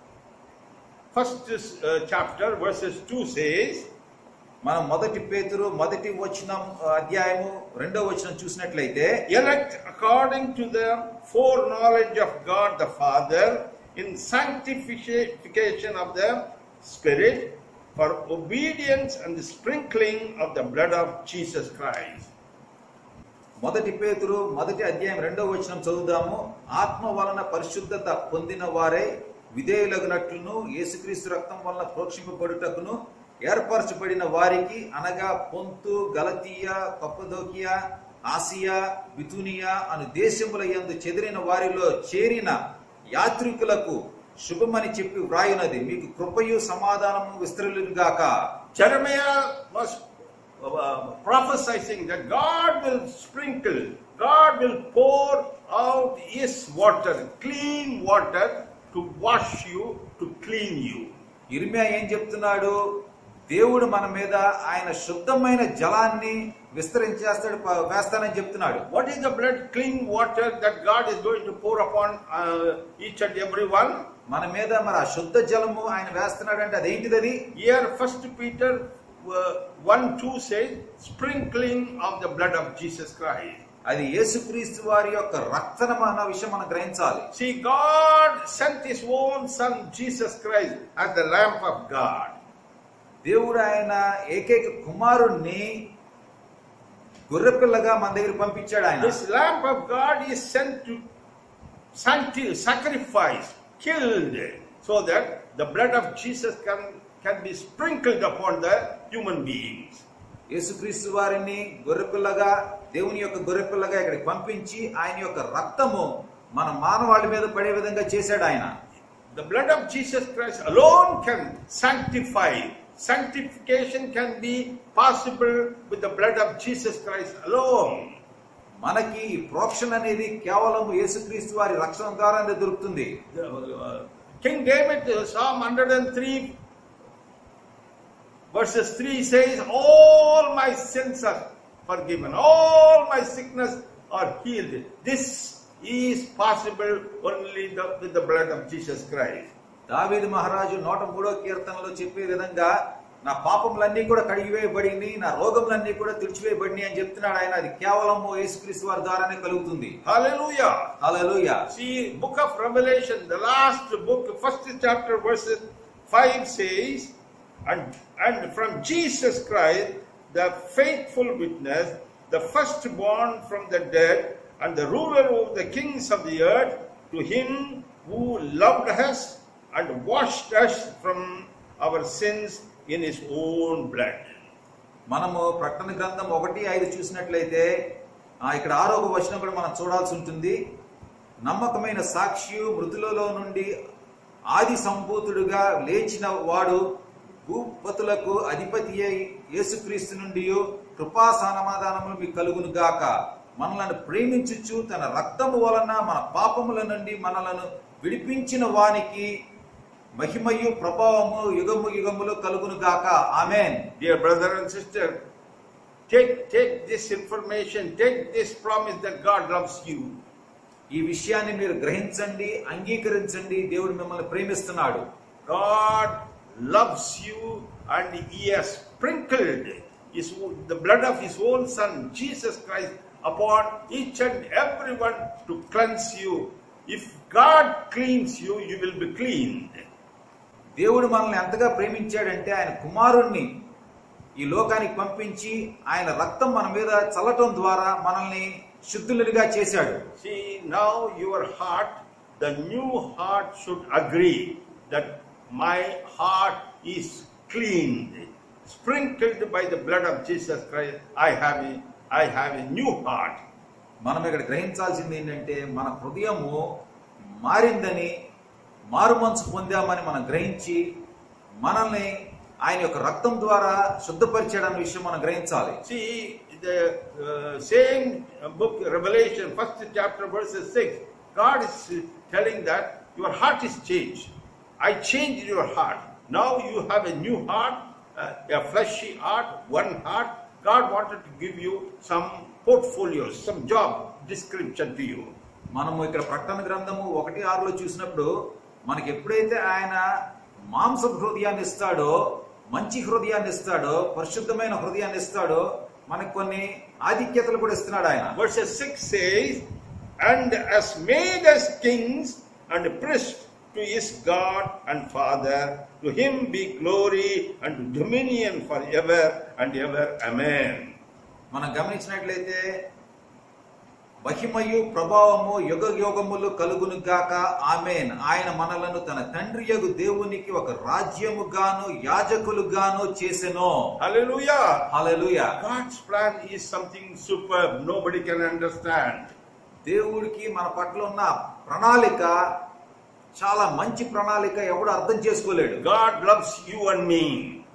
[SPEAKER 1] first uh, chapter verses two says,
[SPEAKER 2] మనం మొదటి పేతురు మొదటి వచనం అధ్యాయము రెండో వచనం చూసినట్లయితే,
[SPEAKER 1] elect according to the foreknowledge of God the Father in sanctification of the Spirit for obedience and the sprinkling of the blood of Jesus Christ.
[SPEAKER 2] మొదటి పేతురు మొదటి అధ్యాయం రెండో వచనం చదువుదాము. ఆత్మ వలన పరిశుద్ధత పొందిన వారై విధేయులగునట్లును యేసుక్రీస్తు రక్తం వలన ప్రోక్షింపబడుటకును ఏర్పరచబడిన వారికి, అనగా పొంతు, గలతీయ, కప్పదోకియా, ఆసియా, బితునియా అను దేశముల యందు చెదిరిన వారిలో చేరిన యాత్రికులకు శుభమని చెప్పి వ్రాయునది. మీకు కృపయు సమాధానము విస్తరులుగాక.
[SPEAKER 1] Jeremiah was uh, prophesying that God will sprinkle, God will pour out His water, clean water to wash you, to clean you.
[SPEAKER 2] ఇర్మియా ఏం చెప్తున్నాడు? దేవుడు మన మీద ఆయన శుద్ధమైన జలాన్ని విస్తరించేస్తాడు, వేస్తానని చెప్తున్నాడు.
[SPEAKER 1] What is the blood clean water that God is going to pour upon uh, each and every one?
[SPEAKER 2] మన మీద మరి ఆ శుద్ధ జలము ఆయన వేస్తున్నాడు అంటే అదేంటిది? అది
[SPEAKER 1] Here First Peter uh, one two says sprinkling of the blood of Jesus Christ.
[SPEAKER 2] అది యేసుక్రీస్తు వారి యొక్క రక్తము అన్న విషయం మనం గ్రహించాలి.
[SPEAKER 1] See, God sent His own Son Jesus Christ as the Lamb of God.
[SPEAKER 2] దేవుడు ఆయన ఏకైక కుమారుణ్ణి గొర్రెపిల్లగా మన దగ్గర పంపించాడు. ఆయన
[SPEAKER 1] This Lamb of God is sent to sacrifice, killed, so that the blood of Jesus can can be sprinkled upon the human beings.
[SPEAKER 2] యేసుక్రీస్తు వారిని గొర్రెపిల్లగా, దేవుని యొక్క గొర్రెపిల్లగా ఇక్కడికి పంపించి ఆయన యొక్క రక్తము మన మానవాళి మీద పడే విధంగా చేశాడు ఆయన.
[SPEAKER 1] The blood of Jesus Christ alone can sanctify. Sanctification can be possible with the blood of Jesus Christ alone.
[SPEAKER 2] మనకి ఈ ప్రోక్షణ అనేది కేవలం యేసుక్రీస్తు వారి రక్షణ ద్వారానే దొరుకుతుంది.
[SPEAKER 1] King David, Psalm one oh three verses three says, all my sins are forgiven, all my sickness are healed. This is possible only the, with the blood of Jesus Christ.
[SPEAKER 2] దావీదు మహారాజు నూట మూడో కీర్తనలో చెప్పే విధంగా, నా పాపములన్నీ కూడా కడిగివేయబడిని, నా రోగములన్నీ కూడా తుడిచివేయబడిని అని చెప్తున్నాడు ఆయన. అది కేవలం యేసుక్రీస్తు వారి ద్వారానే కలుగుతుంది.
[SPEAKER 1] Hallelujah.
[SPEAKER 2] Hallelujah.
[SPEAKER 1] See, book of Revelation, the last book, first chapter verses five says, and and from Jesus Christ, the faithful witness, the firstborn from the dead, and the ruler of the kings of the earth, to him who loved us and washed us from our sins in his own blood.
[SPEAKER 2] మనము ప్రకటన గ్రంథం ఒకటి ఐదు చూసినట్లయితే ఇక్కడ ఆరో వచనం కూడా మనం చూడాల్సి ఉంటుంది. నమ్మకమైన సాక్షి, మృతులలో నుండి ఆది సంభూతుడుగా లేచిన వాడు, భూపతులకు అధిపతి అయి యేసుక్రీస్తు నుండి కృపా సమాధానములు మీకు కలుగును గాక. మనలను ప్రేమించుచు తన రక్తము వలన మన పాపముల నుండి మనలను విడిపించిన వానికి మహిమయు ప్రభావము యుగము యుగములు కలుగును గాక. ఆమేన్.
[SPEAKER 1] Dear brother and sister, take take this information, take this promise that God loves you.
[SPEAKER 2] ఈ విషయాన్ని మీరు గ్రహించండి, అంగీకరించండి. దేవుడు మిమ్మల్ని ప్రేమిస్తున్నాడు.
[SPEAKER 1] God loves you and He has sprinkled his, the blood of His own Son Jesus Christ upon each and everyone to cleanse you. If God cleans you, you will be cleaned.
[SPEAKER 2] దేవుడు మనల్ని ఎంతగా ప్రేమించాడంటే ఆయన కుమారుణ్ణి ఈ లోకానికి పంపించి ఆయన రక్తం మన మీద చల్లటం ద్వారా మనల్ని శుద్ధులుగా చేశాడు.
[SPEAKER 1] See, now your heart, the new heart should agree that my heart is cleaned, sprinkled by the blood of Jesus Christ. I have a, I have a new heart.
[SPEAKER 2] మనం ఇక్కడ గ్రహించాల్సింది ఏంటంటే మన హృదయము మారిందని, మారు మనసు పొందామని మనం గ్రహించి మనల్ని ఆయన యొక్క రక్తం ద్వారా శుద్ధపరిచాడన్న విషయం మనం గ్రహించాలి.
[SPEAKER 1] See, the uh, same book, Revelation, first chapter, verses six, God is telling that your heart is changed. I changed your heart. Now you have a new heart, uh, a fleshy heart, one heart. God wanted to give you some portfolios, some job description to you.
[SPEAKER 2] మనము ఇక్కడ ప్రకటన గ్రంథము ఒకటి ఆరులో చూసినప్పుడు మనకి ఎప్పుడైతే ఆయన మాంస హృదయాన్ని ఇస్తాడో, మంచి హృదయాన్ని ఇస్తాడో, పరిశుద్ధమైన హృదయాన్ని ఇస్తాడో, మనకి కొన్ని ఆధిక్యతలు కూడా ఇస్తున్నాడు ఆయన.
[SPEAKER 1] Verse six says, and as made us kings and priests to his God and Father, to him be glory and dominion forever and ever. Amen.
[SPEAKER 2] మనం గమనించినట్లయితే మహిమయు ప్రభావము యుగ యుగములు కలుగును గాక ఆమేన్. ఆయన మనలను తన తండ్రి యగు దేవునికి ఒక రాజ్యముగాను యాజకులుగాను చేసెను.
[SPEAKER 1] Hallelujah.
[SPEAKER 2] Hallelujah.
[SPEAKER 1] God's plan is something superb. Nobody can understand.
[SPEAKER 2] దేవుడికి మన పట్ల ఉన్న ప్రణాళిక చాలా మంచి ప్రణాళిక, ఎవడు అర్థం చేసుకోలేడు.
[SPEAKER 1] God loves you and me.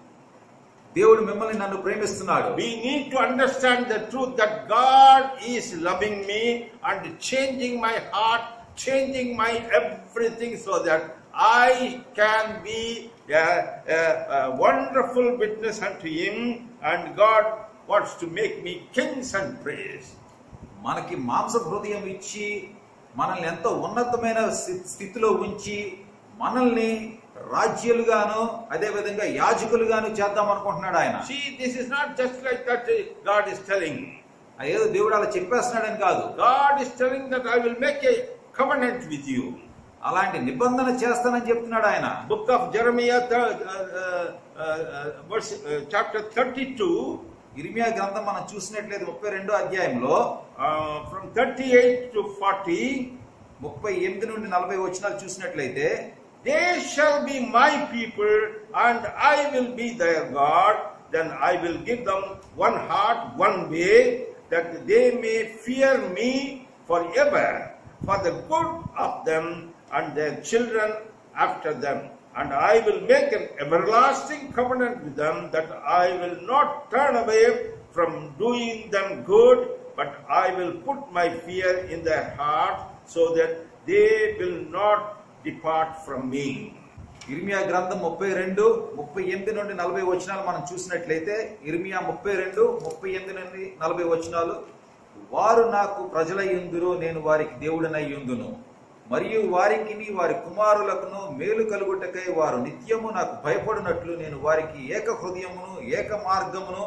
[SPEAKER 2] దేవుడు మిమ్మల్ని నన్ను ప్రేమిస్తున్నాడు.
[SPEAKER 1] We need to understand the truth that God is loving me and changing my heart, changing my everything so that I can be a, a, a wonderful witness unto him, and God wants to make me kings and praise.
[SPEAKER 2] మనకి మాంస హృదయం ఇచ్చి మనల్ని ఎంతో ఉన్నతమైన స్థితిలో ఉంచి మనల్ని రాజ్యాలుగాను అదే విధంగా యాజకులుగాను చేద్దాం అనుకుంటున్నాడు ఆయన.
[SPEAKER 1] See, this is not just like that God is telling.
[SPEAKER 2] ఏదో దేవుడు అలా చెప్పేస్తున్నాడని కాదు.
[SPEAKER 1] God is telling that I will make a covenant with you.
[SPEAKER 2] అలాంటి నిబంధన చేస్తానని చెప్తున్నాడు ఆయన.
[SPEAKER 1] Book of Jeremiah, uh, uh, uh, verse, uh, chapter thirty-two.
[SPEAKER 2] ఇర్మియా గ్రంథం మనం చూసినట్లయితే ముప్పై రెండో అధ్యాయంలో
[SPEAKER 1] from thirty-eight to forty,
[SPEAKER 2] ముప్పై ఎనిమిది నుండి నలభై వచనాలు చూసినట్లయితే,
[SPEAKER 1] they shall be my people and I will be their God. Then I will give them one heart, one way, that they may fear me forever, for the good of them and their children after them. And I will make an everlasting covenant with them, that I will not turn away from doing them good, but I will put my fear in their heart, so that they will not depart from me.
[SPEAKER 2] ఇర్మియా గ్రంథం ముప్పై రెండు ముప్పై ఎనిమిది నుండి నలభై వచనాలు మనం చూసినట్లయితే, ఇర్మియా ముప్పై రెండు ముప్పై ఎనిమిది నుండి నలభై వచనాలు, వారు నాకు ప్రజలయ్యుందురు, నేను వారికి దేవుడనయ్యుందును, మరియు వారికి వారి కుమారులకును మేలు కలుగుటకై వారు నిత్యము నాకు భయపడినట్లు నేను వారికి ఏక హృదయమును ఏక మార్గమును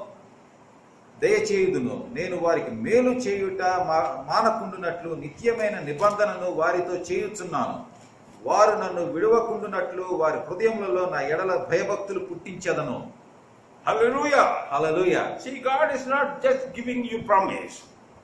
[SPEAKER 2] దయచేయుదును. నేను వారికి మేలు చేయుట మానకుండునట్లు నిత్యమైన నిబంధనను వారితో చేయుచున్నాను. వారు నన్ను విడవకుండునట్లు వారి హృదయములలో నా ఎడల భయభక్తులు పుట్టించెదను.
[SPEAKER 1] Hallelujah.
[SPEAKER 2] Hallelujah.
[SPEAKER 1] See, God is not just giving you promise.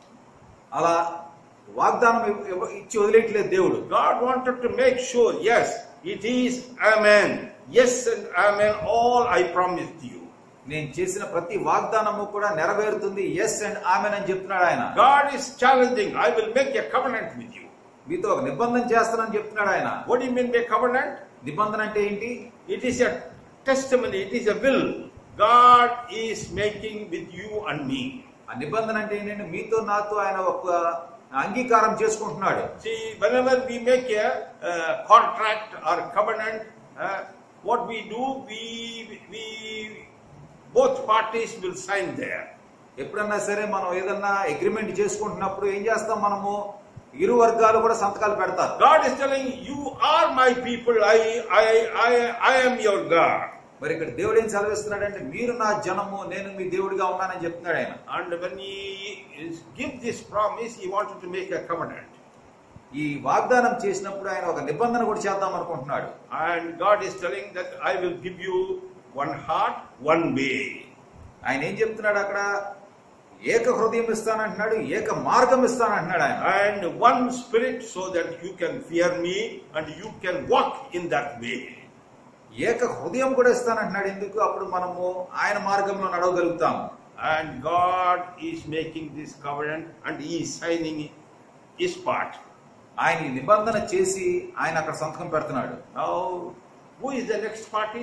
[SPEAKER 2] అలా వాగ్దానం ఇచ్చి వదిలేట్లేదు దేవుడు.
[SPEAKER 1] God wanted to make sure, yes, it is amen. Yes and amen, all I promised you.
[SPEAKER 2] నేను చేసిన ప్రతి వాగ్దానము కూడా నెరవేరుతుంది, ఎస్ అండ్ ఆమెన్ అని చెప్తున్నాడు ఆయన.
[SPEAKER 1] God is challenging, I will make a covenant with you.
[SPEAKER 2] మీతో ఒక నిబంధన చేస్తానని చెప్తున్నాడు ఆయన.
[SPEAKER 1] What do you mean by covenant?
[SPEAKER 2] నిబంధన అంటే ఏంటి?
[SPEAKER 1] It is a testimony, it is a will God is making with you and me.
[SPEAKER 2] ఆ నిబంధన అంటే ఏంటంటే మీతో నాతో ఆయన ఒక అంగీకారం చేసుకుంటున్నాడు.
[SPEAKER 1] See, whenever we make a uh, contract or covenant, uh, what we do, we we both parties will sign there.
[SPEAKER 2] ఎప్పుడన్నా సరే మనం ఏదన్నా అగ్రిమెంట్ చేసుకుంటున్నప్పుడు ఏం చేస్తాం, మనము ఇరు వర్గాలు కూడా సంతకాలు పెడతారు.
[SPEAKER 1] God is telling you are my people, I I I I am your God.
[SPEAKER 2] మరి ఇక్కడ దేవుడు ఏం సెలవిస్తున్నాడంటే మీరు నా జనము నేను మీ దేవుడిగా ఉన్నానని చెప్తున్నాడు ఆయన.
[SPEAKER 1] And when he gives this promise, he wanted to make a covenant.
[SPEAKER 2] ఈ వాగ్దానం చేసినప్పుడు ఆయన ఒక నిబంధన కూడా చేద్దాం అనుకుంటున్నాడు.
[SPEAKER 1] And God is telling that I will give you one heart, one way.
[SPEAKER 2] ఆయన ఏం చెప్తున్నాడు అక్కడ? ఏక హృదయం ఇస్తానంటున్నాడు, ఏక మార్గం ఇస్తానంటున్నాడు ఆయన.
[SPEAKER 1] And one spirit, so that you can fear me and you can walk in that way.
[SPEAKER 2] ఏక హృదయం కూడా ఇస్తానంటున్నాడు. ఎందుకు? అప్పుడు మనము ఆయన మార్గంలో నడవగలుగుతాము.
[SPEAKER 1] And God is making this covenant and he is signing his part.
[SPEAKER 2] ఆయన ఈ నిబంధన చేసి ఆయన అక్కడ సంతకం పెడుతున్నాడు.
[SPEAKER 1] Now, who is the next party?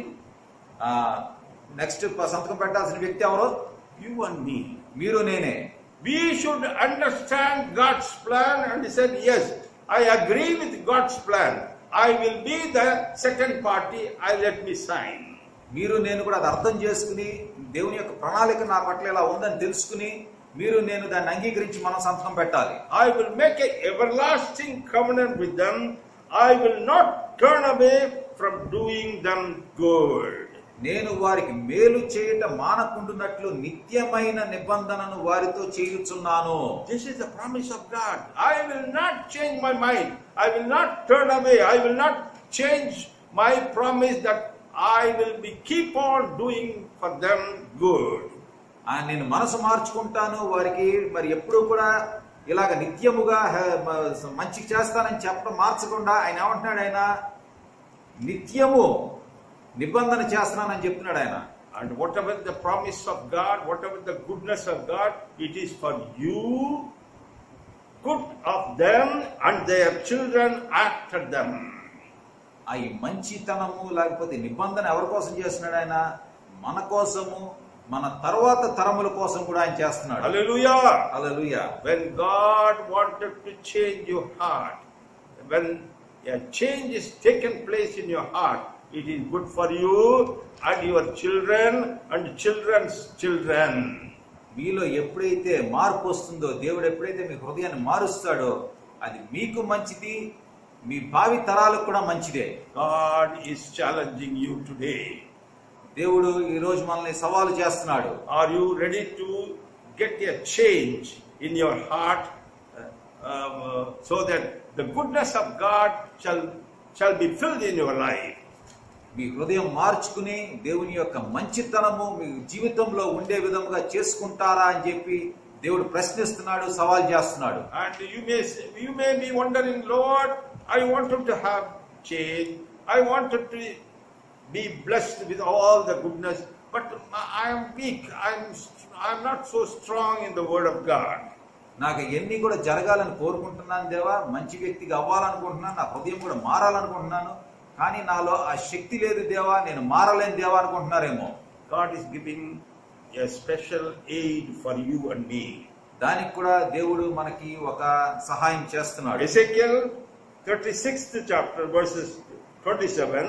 [SPEAKER 2] Next సంతకం పెట్టాల్సిన వ్యక్తి ఎవరు?
[SPEAKER 1] You and me.
[SPEAKER 2] మీరు నేనే.
[SPEAKER 1] We should understand God's plan and he said, yes, I agree with God's plan. I will be the second party. I let me sign.
[SPEAKER 2] మీరు నేను కూడా అది అర్థం చేసుకుని దేవుని యొక్క ప్రణాళిక నా పట్ల ఇలా ఉందని తెలుసుకుని మీరు నేను దాన్ని అంగీకరించి మనం సంతకం పెట్టాలి.
[SPEAKER 1] I will make an everlasting covenant with them. I will not turn away from doing them good.
[SPEAKER 2] నేను వారికి మేలు చేయట మానకుండునట్లు నిత్యమైన నిబంధనను వారితో చేయుచున్నాను.
[SPEAKER 1] This is the promise of God. I will not change my mind. I will not turn away. I will not change my promise that I will be keep on doing for them good.
[SPEAKER 2] నేను మనసు మార్చుకుంటాను, వారికి మరి ఎప్పుడు కూడా ఇలాగ నిత్యముగా మంచి చేస్తానని చెప్పడం మార్చకుండా ఆయన ఏమంటున్నాడు? ఆయన నిత్యము నిబంధన చేస్తున్నానని చెప్తున్నాడు ఆయన.
[SPEAKER 1] And whatever the promise of God, whatever the goodness of God, it is for you, good of them and their children after them.
[SPEAKER 2] ఆ ఈ మంచితనము లేకపోతే నిబంధన ఎవరి కోసం చేస్తున్నాడు ఆయన? మన కోసము, మన తర్వాత తరముల కోసం కూడా ఆయన చేస్తున్నాడు.
[SPEAKER 1] Hallelujah.
[SPEAKER 2] Hallelujah.
[SPEAKER 1] When God wanted to change your heart, when a change is taken place in your heart, it is good for you and your children and children's children.
[SPEAKER 2] మీలో ఎప్పుడైతే మార్పు వస్తుందో, దేవుడు ఎప్పుడైతే మీ హృదయాన్ని మారుస్తాడో అది మీకు మంచిది, మీ భావి తరాలకు కూడా మంచిదే.
[SPEAKER 1] God is challenging you today.
[SPEAKER 2] దేవుడు ఈ రోజు మనల్ని సవాలు చేస్తున్నాడు.
[SPEAKER 1] Are you ready to get a change in your heart uh, uh, so that the goodness of God shall shall be filled in your life?
[SPEAKER 2] మీ హృదయం మార్చుకుని దేవుని యొక్క మంచితనము మీ జీవితంలో ఉండే విధంగా చేసుకుంటారా అని చెప్పి దేవుడు ప్రశ్నిస్తున్నాడు, సవాల్ చేస్తున్నాడు.
[SPEAKER 1] And you may you may be wondering, Lord, I wanted to have change. I wanted to be blessed with all the goodness, but I am weak. I'm I'm not so strong in the word of God.
[SPEAKER 2] నాకు ఎన్ని కూడా జరగాలని కోరుకుంటున్నాను దేవా, మంచి వ్యక్తిగా అవ్వాలనుకుంటున్నాను, నా హృదయం కూడా మారాలనుకుంటున్నాను, కానీ నాలో ఆ శక్తి లేదు దేవా, నేను మారలేని దేవా అనుకుంటున్నారేమో.
[SPEAKER 1] God is giving a special aid for you and me.
[SPEAKER 2] దానికి కూడా దేవుడు మనకి ఒక సహాయం చేస్తున్నాడు.
[SPEAKER 1] Ezekiel thirty-sixth chapter verses twenty-seven.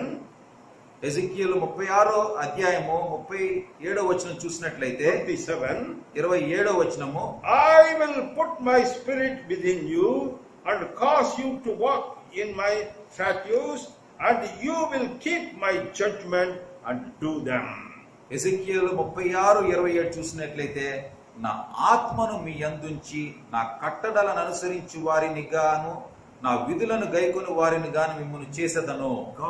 [SPEAKER 2] ఎజెకియలు ముప్పై ఆరో అధ్యాయము ముప్పై ఏడో వచనం చూసినట్లయితే
[SPEAKER 1] twenty-seven.
[SPEAKER 2] ఇరవై ఏడో వచనము,
[SPEAKER 1] I will put my spirit within you and cause you to walk in my statutes, and you will keep my judgment and do them.
[SPEAKER 2] ఎజెకియలు ముప్పై ఆరు ఇరవై ఏడు చూసినట్లయితే, నా ఆత్మను మీ యందుంచి నా కట్టడలను అనుసరించి వారిని గాను నా విధులను గైకొని వారిని గాను మిమ్మల్ని చేసేదను.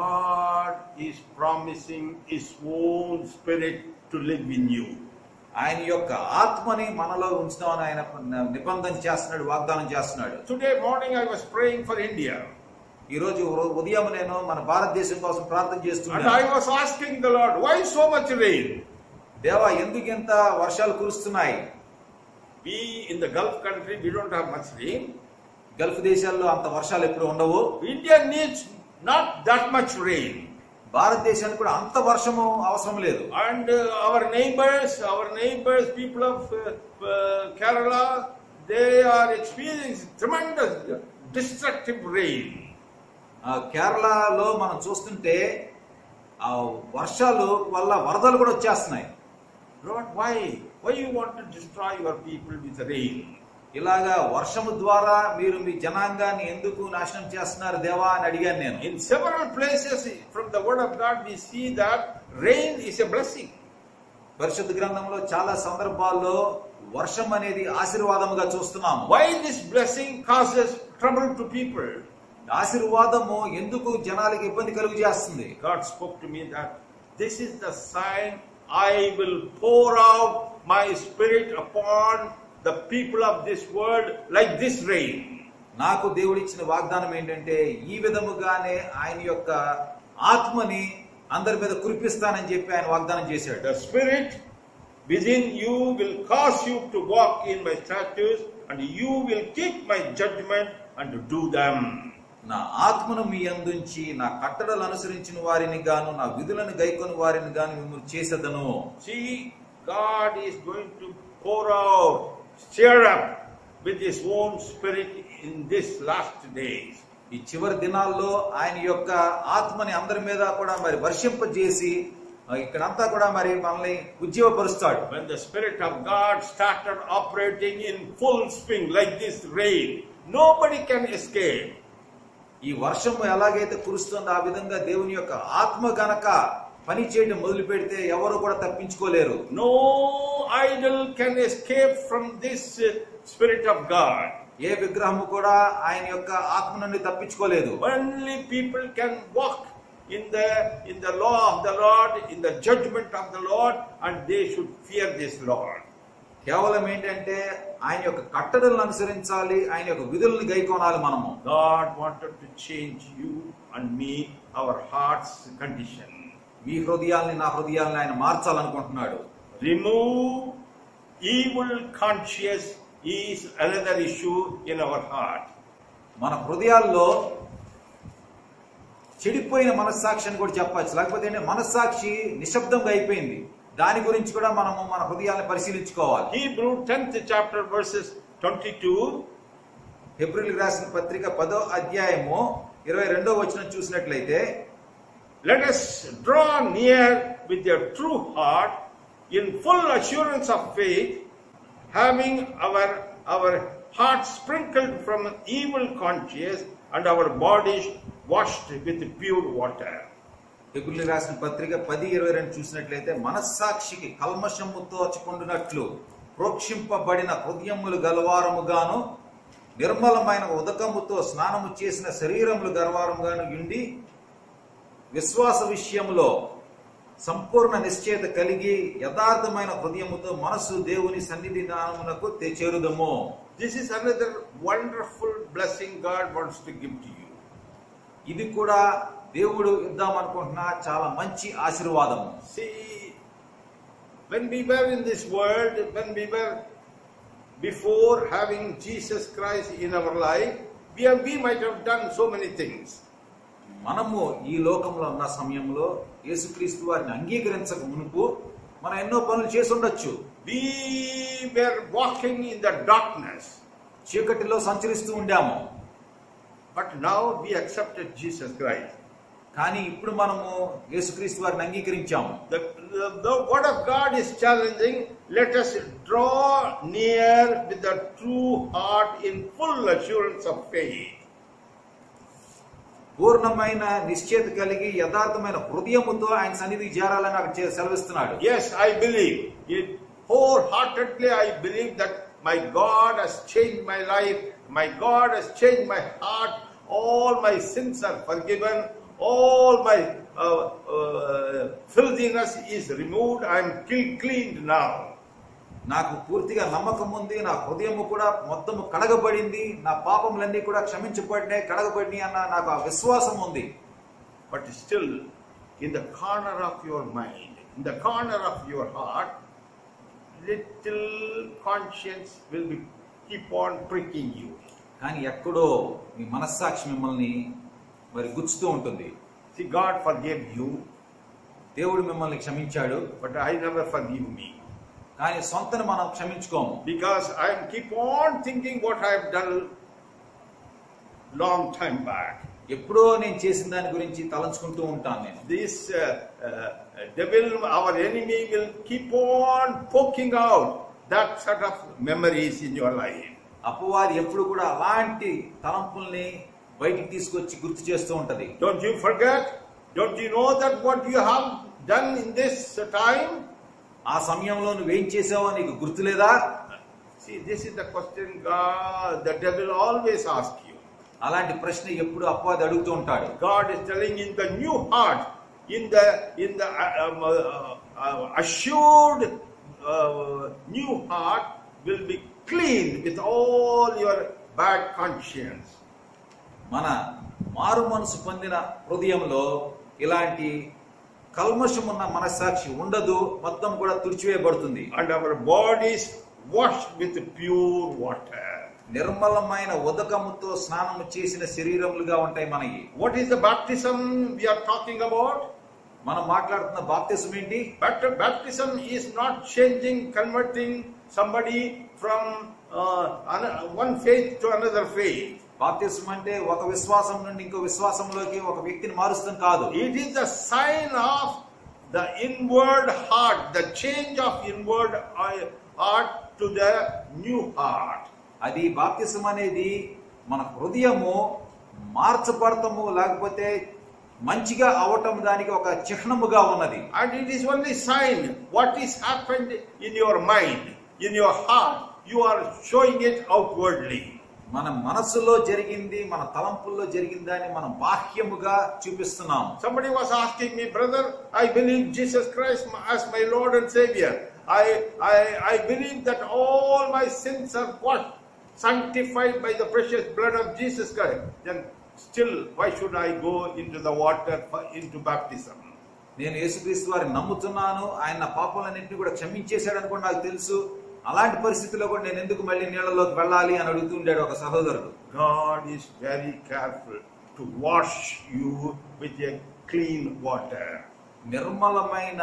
[SPEAKER 1] God is promising his own spirit to live in you.
[SPEAKER 2] ఆయన యొక్క ఆత్మని మనలో ఉంచుదామని ఆయన నిబంధన చేస్తున్నాడు, వాగ్దానం చేస్తున్నాడు.
[SPEAKER 1] Today morning I was praying for India.
[SPEAKER 2] ఈ రోజు ఉదయం నేను మన భారతదేశం కోసం ప్రార్థన
[SPEAKER 1] And
[SPEAKER 2] చేస్తున్నాను.
[SPEAKER 1] I was asking the Lord, why so much rain?
[SPEAKER 2] దేవా, ఎందుకు ఇంత వర్షాలు కురుస్తున్నాయి?
[SPEAKER 1] We in the Gulf country, we don't have much rain.
[SPEAKER 2] Gulf దేశాల్లో అంత వర్షాలు ఎప్పుడు ఉండవు.
[SPEAKER 1] India needs not that much rain.
[SPEAKER 2] భారతదేశానికి కూడా అంత వర్షము అవసరం లేదు.
[SPEAKER 1] And uh, our neighbors, our neighbors, people of uh, uh, Kerala, they are experiencing tremendous destructive rain.
[SPEAKER 2] కేరళలో మనం చూస్తుంటే ఆ వర్షాలు వల్ల వరదలు కూడా వచ్చేస్తున్నాయి.
[SPEAKER 1] Lord, why? Why you want to destroy your people with rain?
[SPEAKER 2] ఇలాగా వర్షము ద్వారా మీరు మీ జనాంగాన్ని ఎందుకు నాశనం చేస్తున్నారు దేవా అని అడిగాను నేను.
[SPEAKER 1] In several places from the word of God we see that rain is a blessing.
[SPEAKER 2] పరిశుద్ధ గ్రంథంలో చాలా సందర్భాల్లో వర్షం అనేది ఆశీర్వాదముగా చూస్తున్నాము.
[SPEAKER 1] Why this blessing causes trouble to people?
[SPEAKER 2] ఆశీర్వాదము ఎందుకు జనాలకు ఇబ్బంది కలుగు చేస్తుంది?
[SPEAKER 1] God spoke to me that this is the sign I will pour out my spirit upon the people of this world like this rain.
[SPEAKER 2] నాకు దేవుడిచ్చిన వాగ్దానం ఏంటంటే ఈ విధముగానే ఆయన యొక్క ఆత్మని అందరి మీద కురిపిస్తానని చెప్పి ఆయన వాగ్దానం చేశాడు.
[SPEAKER 1] The spirit within you will cause you to walk in my statutes, and you will keep my judgment and to do them.
[SPEAKER 2] నా ఆత్మను మీ యందుంచి నా కట్టడలు అనుసరించిన వారిని గాను నా విధులను గైకొని వారిని గాను మిమ్మల్ని చేసేదను.
[SPEAKER 1] See, God is going to pour out, stir up with his own spirit in this last days.
[SPEAKER 2] ఈ చివరి దినాల్లో ఆయన యొక్క ఆత్మని అందరి మీద కూడా మరి వర్షింపజేసి ఇక్కడంతా కూడా మరి మనల్ని ఉజ్జీవపరుస్తాడు.
[SPEAKER 1] When the spirit of God started operating in full swing like this rain, nobody can escape.
[SPEAKER 2] ఈ వర్షం ఎలాగైతే కురుస్తుందో ఆ విధంగా దేవుని యొక్క ఆత్మ గనక పని చేయడం మొదలు పెడితే ఎవరు కూడా తప్పించుకోలేరు.
[SPEAKER 1] No idol can escape from this spirit of God.
[SPEAKER 2] ఏ విగ్రహము కూడా ఆయన యొక్క ఆత్మ నుండి తప్పించుకోలేదు.
[SPEAKER 1] Only people can walk in the in the law of the Lord, in the judgment of the Lord, and they should fear this Lord.
[SPEAKER 2] కేవలం ఏంటంటే ఆయన యొక్క కట్టడలను అనుసరించాలి, ఆయన యొక్క విధులను గైకోనాలి మనము.
[SPEAKER 1] God wanted to change you and me, our heart's condition.
[SPEAKER 2] మీ హృదయాల్ని నా హృదయాల్ని ఆయన మార్చాలనుకుంటున్నాడు.
[SPEAKER 1] Remove evil conscience is another issue in our heart.
[SPEAKER 2] మన హృదయాల్లో చెడిపోయిన మనస్సాక్షిని కూడా చెప్పచ్చు. లేకపోతే మనస్సాక్షి నిశ్శబ్దంగా అయిపోయింది. దాని గురించి కూడా మనము మన హృదయాన్ని పరిశీలించుకోవాలి.
[SPEAKER 1] Hebrew tenth chapter verses twenty-two.
[SPEAKER 2] హెబ్రీయులకు రాసిన పత్రిక పదో అధ్యాయము ఇరవై రెండో వచనం చూసినట్లయితే,
[SPEAKER 1] let us draw near with a true heart in full assurance of faith, having our our hearts sprinkled from evil conscience and our bodies washed with pure water.
[SPEAKER 2] హెబ్రీయులకు రాసిన పత్రిక పది ఇరవై రెండు చూసినట్లయితే, మనస్సాక్షికి కల్మషముతో అచ్చుకొండునట్లు ప్రోక్షింపబడిన హృదయములు గలవారముగాను నిర్మలమైన ఉదకముతో స్నానము చేసిన శరీరములు గలవారముగాను ఉండి విశ్వాస విషయంలో సంపూర్ణ నిశ్చయత కలిగి యథార్థమైన హృదయముతో మనసు దేవుని సన్నిధి నామమునకు చేరుదము.
[SPEAKER 1] This is another wonderful blessing God wants to give to you.
[SPEAKER 2] ఇది కూడా దేవుడు ఇద్దాం అనుకుంటున్న చాలా మంచి ఆశీర్వాదము.
[SPEAKER 1] See, when we were in this world, when we were before having Jesus Christ in our life, we have, we might have done so many things.
[SPEAKER 2] మనము ఈ లోకంలో ఉన్న సమయంలో యేసుక్రీస్తు వారిని అంగీకరించక మునుపు మనం ఎన్నో పనులు చేసి ఉండొచ్చు.
[SPEAKER 1] We were walking in the darkness,
[SPEAKER 2] చీకటిలో సంచరిస్తూ ఉండాము.
[SPEAKER 1] but now we accepted Jesus Christ.
[SPEAKER 2] కానీ ఇప్పుడు మనము యేసుక్రీస్తు వారిని అంగీకరించాము.
[SPEAKER 1] The, the, the word of God is challenging. Let us draw near with a true heart in full assurance of faith.
[SPEAKER 2] పూర్ణమైన నిశ్చయత కలిగి యథార్థమైన హృదయముతో ఆయన సన్నిధికి చేరాలని నాకు సెలవిస్తున్నాడు.
[SPEAKER 1] Yes, I believe it wholeheartedly. I believe that my God has changed my life. My God has changed my heart. All my sins are forgiven. All my uh, uh, filthiness is removed. I am cleaned now.
[SPEAKER 2] నాకు పూర్తిగా నమ్మకం ఉంది. నా హృదయము కూడా మొత్తము కడగబడింది. నా పాపములన్నీ కూడా క్షమించబడినాయి, కడగబడినాయి అన్న నాకు ఆ విశ్వాసం ఉంది.
[SPEAKER 1] But still, in the corner of your mind, in the corner of your heart, little conscience will be keep on pricking you.
[SPEAKER 2] కానీ ఎక్కడో మీ మనస్సాక్షి మిమ్మల్ని మరి గుచ్చుతూ ఉంటుంది.
[SPEAKER 1] See, God forgave you,
[SPEAKER 2] దేవుడు మిమ్మల్ని క్షమించాడు.
[SPEAKER 1] but I never forgive me.
[SPEAKER 2] కానీ సొంతను మనం క్షమించుకోము.
[SPEAKER 1] Because I keep on thinking what I have done long time back.
[SPEAKER 2] ఎప్పుడో నేను చేసిన దాని గురించి తలంచుకుంటూ ఉంటాను నేను.
[SPEAKER 1] This uh, uh, devil, our enemy, will keep on poking out that sort of memories in your life.
[SPEAKER 2] అపవాది ఎప్పుడు కూడా అలాంటి తలంపుల్ని బయటికి తీసుకొచ్చి గుర్తు చేస్తూ ఉంటది.
[SPEAKER 1] Don't you forget? Don't you know that what you have done in this time?
[SPEAKER 2] ఆ సమయంలో నువ్వేం చేసావో నీకు గుర్తులేదా?
[SPEAKER 1] See, this is the question God, the devil always asks you.
[SPEAKER 2] అలాంటి ప్రశ్న ఎప్పుడు అపవాది అడుగుతూ ఉంటాడు.
[SPEAKER 1] God is telling in the new heart, in the in the uh, um, uh, uh, assured uh, new heart will be cleaned with all your bad conscience.
[SPEAKER 2] మన మారు మనసు పొందిన హృదయంలో ఇలాంటి కల్మషమున్న మనస్సాక్షి ఉండదు, మొత్తం కూడా తుడిచివేయబడుతుంది.
[SPEAKER 1] And our bodies washed with pure water.
[SPEAKER 2] నిర్మలమైన ఉదకముతో స్నానము చేసిన శరీరములుగా ఉంటాయి మనకి.
[SPEAKER 1] What is the baptism we are talking about?
[SPEAKER 2] మనం మాట్లాడుతున్న బాప్తిసం ఏంటి?
[SPEAKER 1] Baptism is not changing, converting somebody from uh, one faith to another faith.
[SPEAKER 2] బాప్తిసం అంటే ఒక విశ్వాసం నుండి ఇంకో విశ్వాసంలోకి ఒక వ్యక్తిని మారుస్తాం కాదు.
[SPEAKER 1] It is the sign of the inward heart, the change of inward heart to the new heart.
[SPEAKER 2] అది బాప్తిసం అనేది మన హృదయము మార్చబడటము లేకపోతే మంచిగా అవటం దానికి ఒక చిహ్నముగా ఉన్నది.
[SPEAKER 1] And it is only sign what is happened in your mind, in your heart. You are showing it outwardly.
[SPEAKER 2] మన మనసులో జరిగింది, మన తలంపుల్లో జరిగిందని మనం బాహ్యముగా చూపిస్తున్నాం.
[SPEAKER 1] Somebody was asking me, brother, I believe Jesus Christ as my Lord and Savior. I I I believe that all my sins are washed, sanctified by the precious blood of Jesus Christ. Then still, why should I go into the water into baptism?
[SPEAKER 2] నేను యేసుక్రీస్తు వారిని నమ్ముతున్నాను, ఆయన నా పాపాలన్నింటినీ కూడా క్షమించేశాడు అనుకో నాకు తెలుసు. అలాంటి పరిస్థితుల్లో కూడా నేను ఎందుకు మళ్ళీ నీళ్ళలోకి వెళ్ళాలి అని అడుగుతుండాడు ఒక సహోదరుడు.
[SPEAKER 1] God is very careful to wash you with a clean water.
[SPEAKER 2] నిర్మలమైన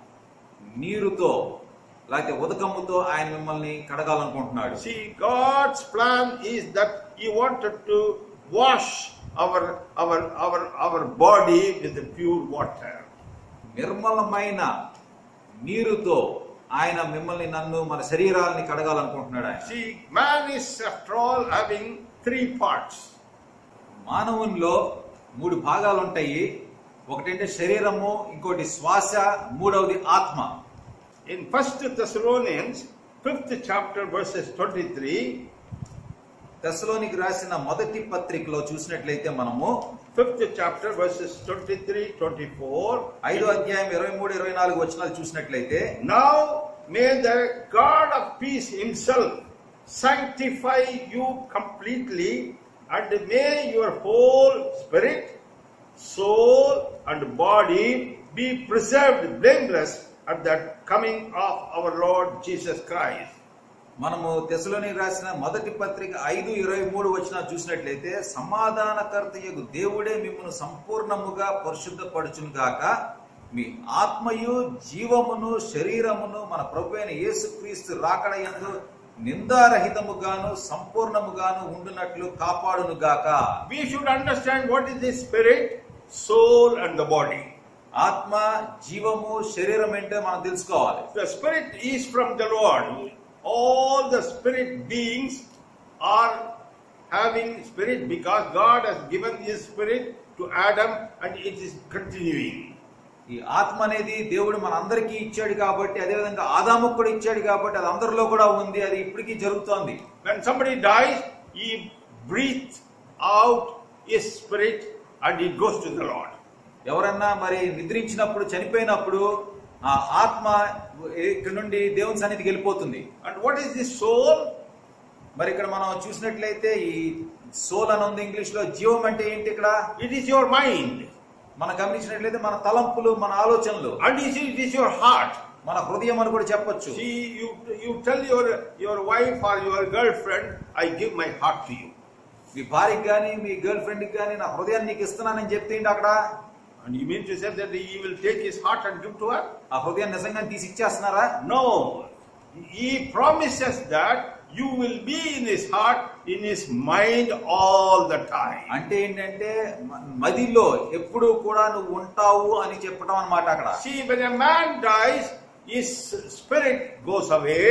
[SPEAKER 2] నీరుతో లేకపోతే ఉదకముతో ఆయన మిమ్మల్ని కడగాలనుకుంటున్నాడు.
[SPEAKER 1] See, God's plan is that He wanted to wash our our our our body with the pure water.
[SPEAKER 2] నిర్మలమైన నీరుతో ఆయన మిమ్మల్ని నన్ను మన శరీరాలని కడగాలనుకుంటున్నాడు ఆయన.
[SPEAKER 1] See, man is after all having three parts.
[SPEAKER 2] మానవునిలో మూడు భాగాలు ఉంటాయి. ఒకటంటే శరీరము, ఇంకోటి శ్వాస, మూడవది ఆత్మ.
[SPEAKER 1] In First Thessalonians fifth chapter verses twenty-three,
[SPEAKER 2] తెస్సలోనికి రాసిన మొదటి పత్రికలో చూసినట్లయితే మనము
[SPEAKER 1] fifth chapter verses twenty-three twenty-four,
[SPEAKER 2] ఐదో అధ్యాయం ఇరవై మూడు ఇరవై నాలుగు వచనాలు చూసినట్లయితే,
[SPEAKER 1] now may the God of peace himself sanctify you completely, and may your whole spirit, soul and body be preserved blameless at the coming of our Lord Jesus Christ.
[SPEAKER 2] మనము తెస్సలోనికి రాసిన మొదటి పత్రిక ఐదు ఇరవై మూడు వచనాలు చూసినట్లయితే, సమాధానకర్తయగు దేవుడే మిమ్మల్ని సంపూర్ణముగా పరిశుద్ధపరచును గాక, మీ ఆత్మయు జీవమును శరీరమును మన ప్రభువైన యేసుక్రీస్తు రాకడ యందు నిందారహితముగాను సంపూర్ణముగాను ఉండునట్లు కాపాడును గాక.
[SPEAKER 1] We should understand what is the spirit, soul and the body.
[SPEAKER 2] ఆత్మ, జీవము, శరీరం ఏంటో మనం తెలుసుకోవాలి.
[SPEAKER 1] The spirit is from the Lord. All the spirit beings are having spirit because God has given His spirit to Adam and it is continuing.
[SPEAKER 2] ఈ ఆత్మ అనేది దేవుడు మనందరికీ ఇచ్చాడు కాబట్టి, అదే విధంగా ఆదాముకు కూడా ఇచ్చాడు కాబట్టి అది అందరిలో కూడా ఉంది, అది ఇప్పటికీ జరుగుతోంది.
[SPEAKER 1] When somebody dies, he breathes out his spirit and he goes to the Lord.
[SPEAKER 2] ఎవరన్నా మరి నిద్రించినప్పుడు, చనిపోయినప్పుడు ఆ ఆత్మ ఇక్కడ నుండి దేవుని సన్నిధికి వెళ్ళిపోతుంది.
[SPEAKER 1] And what is this soul?
[SPEAKER 2] మరి ఇక్కడ మనం చూసినట్లయితే ఈ సోల్ అని ఉంది ఇంగ్లీష్ లో. జీవం అంటే ఏంటి ఇక్కడ?
[SPEAKER 1] It is your mind.
[SPEAKER 2] మనం గమనించినట్లయితే మన తలంపులు, మన ఆలోచనలు.
[SPEAKER 1] And it is your heart.
[SPEAKER 2] మన హృదయం అని కూడా చెప్పొచ్చు.
[SPEAKER 1] See, you you tell your your wife or your girlfriend, I give my heart to you.
[SPEAKER 2] మీ భార్యకి గాని మీ గర్ల్ ఫ్రెండ్ కి గాని నా హృదయాన్ని నీకు ఇస్తున్నానని చెప్తేంటి అక్కడ?
[SPEAKER 1] And you mean to say that he will take his heart and give to her?
[SPEAKER 2] ఆ హృదయాన్ని నిజంగా తీసి ఇచ్చేస్తున్నారా?
[SPEAKER 1] No. He promises that you will be in his heart, in his mind all the time.
[SPEAKER 2] అంటే ఏంటంటే మదిలో ఎప్పుడు కూడా నువ్వు ఉంటావు అని చెప్పడం అన్నమాట అక్కడ.
[SPEAKER 1] See, when a man dies, his spirit goes away.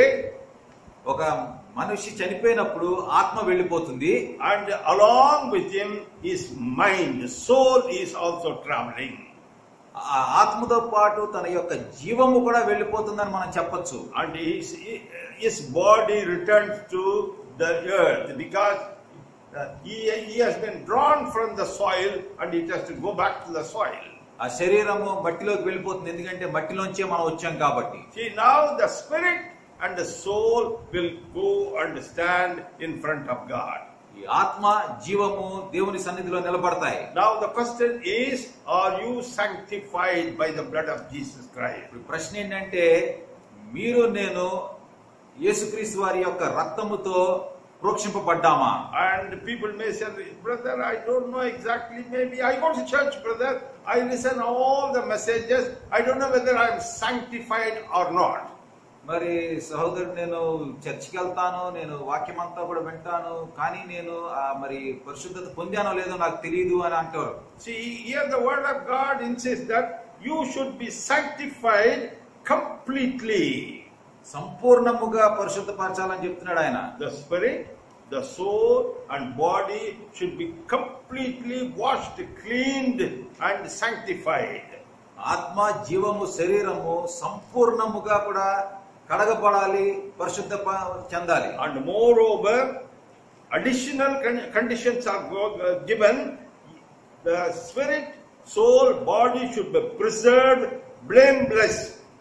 [SPEAKER 2] ఒక మనిషి చనిపోయినప్పుడు ఆత్మ వెళ్ళిపోతుంది.
[SPEAKER 1] And along with him his mind, soul is also traveling.
[SPEAKER 2] ఆ ఆత్మతో పాటు తన యొక్క జీవము కూడా వెళ్ళిపోతుందని మనం చెప్పొచ్చు.
[SPEAKER 1] And his, his body returns to the earth because uh, he, he has been drawn from the soil and it has to go back to the soil.
[SPEAKER 2] ఆ శరీరము మట్టిలోకి వెళ్ళిపోతుంది, ఎందుకంటే మట్టిలోంచే మనం వచ్చాం కాబట్టి.
[SPEAKER 1] See, now the spirit and the soul will go and stand in front of God.
[SPEAKER 2] ఈ ఆత్మ జీవము దేవుని సన్నిధిలో నిలబడతాయి.
[SPEAKER 1] Now the question is, are you sanctified by the blood of Jesus Christ?
[SPEAKER 2] ఇప్పుడు ప్రశ్న ఏంటంటే, మీరు నేను యేసుక్రీస్తు వారి యొక్క రక్తముతో ప్రోక్షింపబడ్డామా?
[SPEAKER 1] And people may say, brother, I don't know exactly, maybe I go to church, brother, I listen all the messages, I don't know whether I am sanctified or not.
[SPEAKER 2] మరి సహోదరుడు, నేను చర్చికి వెళ్తాను, నేను వాక్యం అంతా కూడా వింటాను, కానీ నేను మరి పరిశుద్ధత పొందానో లేదో నాకు తెలియదు అని అంటారు.
[SPEAKER 1] See, here the word of God insists that you should be sanctified completely.
[SPEAKER 2] సంపూర్ణముగా పరిశుద్ధపరచాలని చెప్తున్నాడు ఆయన.
[SPEAKER 1] The spirit, the soul and body should be completely washed, cleaned and sanctified.
[SPEAKER 2] ఆత్మ, జీవము, శరీరము సంపూర్ణముగా కూడా కడగబడాలి, పరిశుద్ధ చెందాలి.
[SPEAKER 1] And moreover, additional conditions are given. The spirit, soul, body should be preserved blameless.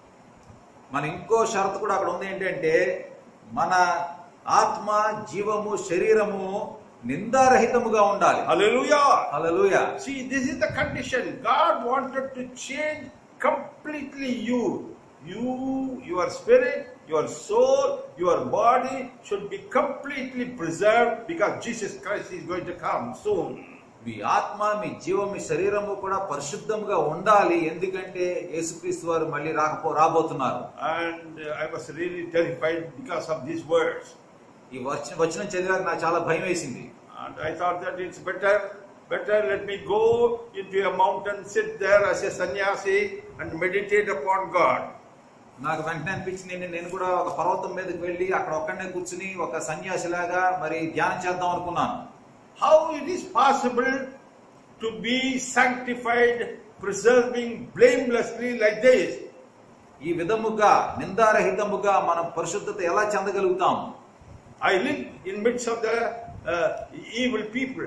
[SPEAKER 2] మన ఇంకో షరతు కూడా అక్కడ ఉంది, ఏంటంటే మన ఆత్మ, జీవము, శరీరము నిందారహితముగా ఉండాలి.
[SPEAKER 1] Hallelujah.
[SPEAKER 2] Hallelujah.
[SPEAKER 1] See, this is the condition. God wanted to change completely you. You, your spirit, your soul, your body should be completely preserved because Jesus Christ is going to come soon.
[SPEAKER 2] మీ ఆత్మ, మీ జీవం, మీ శరీరము కూడా పరిశుద్ధంగా ఉండాలి, ఎందుకంటే యేసుక్రీస్తు వారు మళ్ళీ రాకపో రాబోతున్నారు.
[SPEAKER 1] And uh, I was really terrified because of these words.
[SPEAKER 2] ఈ వచనం వచనం చదివాక నాకు చాలా భయం వేసింది.
[SPEAKER 1] And I thought that it's better, better let me go into a mountain, sit there as a sannyasi and meditate upon God.
[SPEAKER 2] నాకు వెంటనే అనిపించింది, నేను కూడా ఒక పర్వతం మీదకి వెళ్ళి అక్కడ ఒక్కడే కూర్చుని ఒక సన్యాసిలాగా మరి ధ్యానం చేద్దాం అనుకున్నాను.
[SPEAKER 1] How it is possible to be sanctified, preserving blamelessly like this?
[SPEAKER 2] ఈ విధముగా నిందారహితముగా మనం పరిశుద్ధత ఎలా చెందగలుగుతాం?
[SPEAKER 1] I live in midst of the uh, evil people.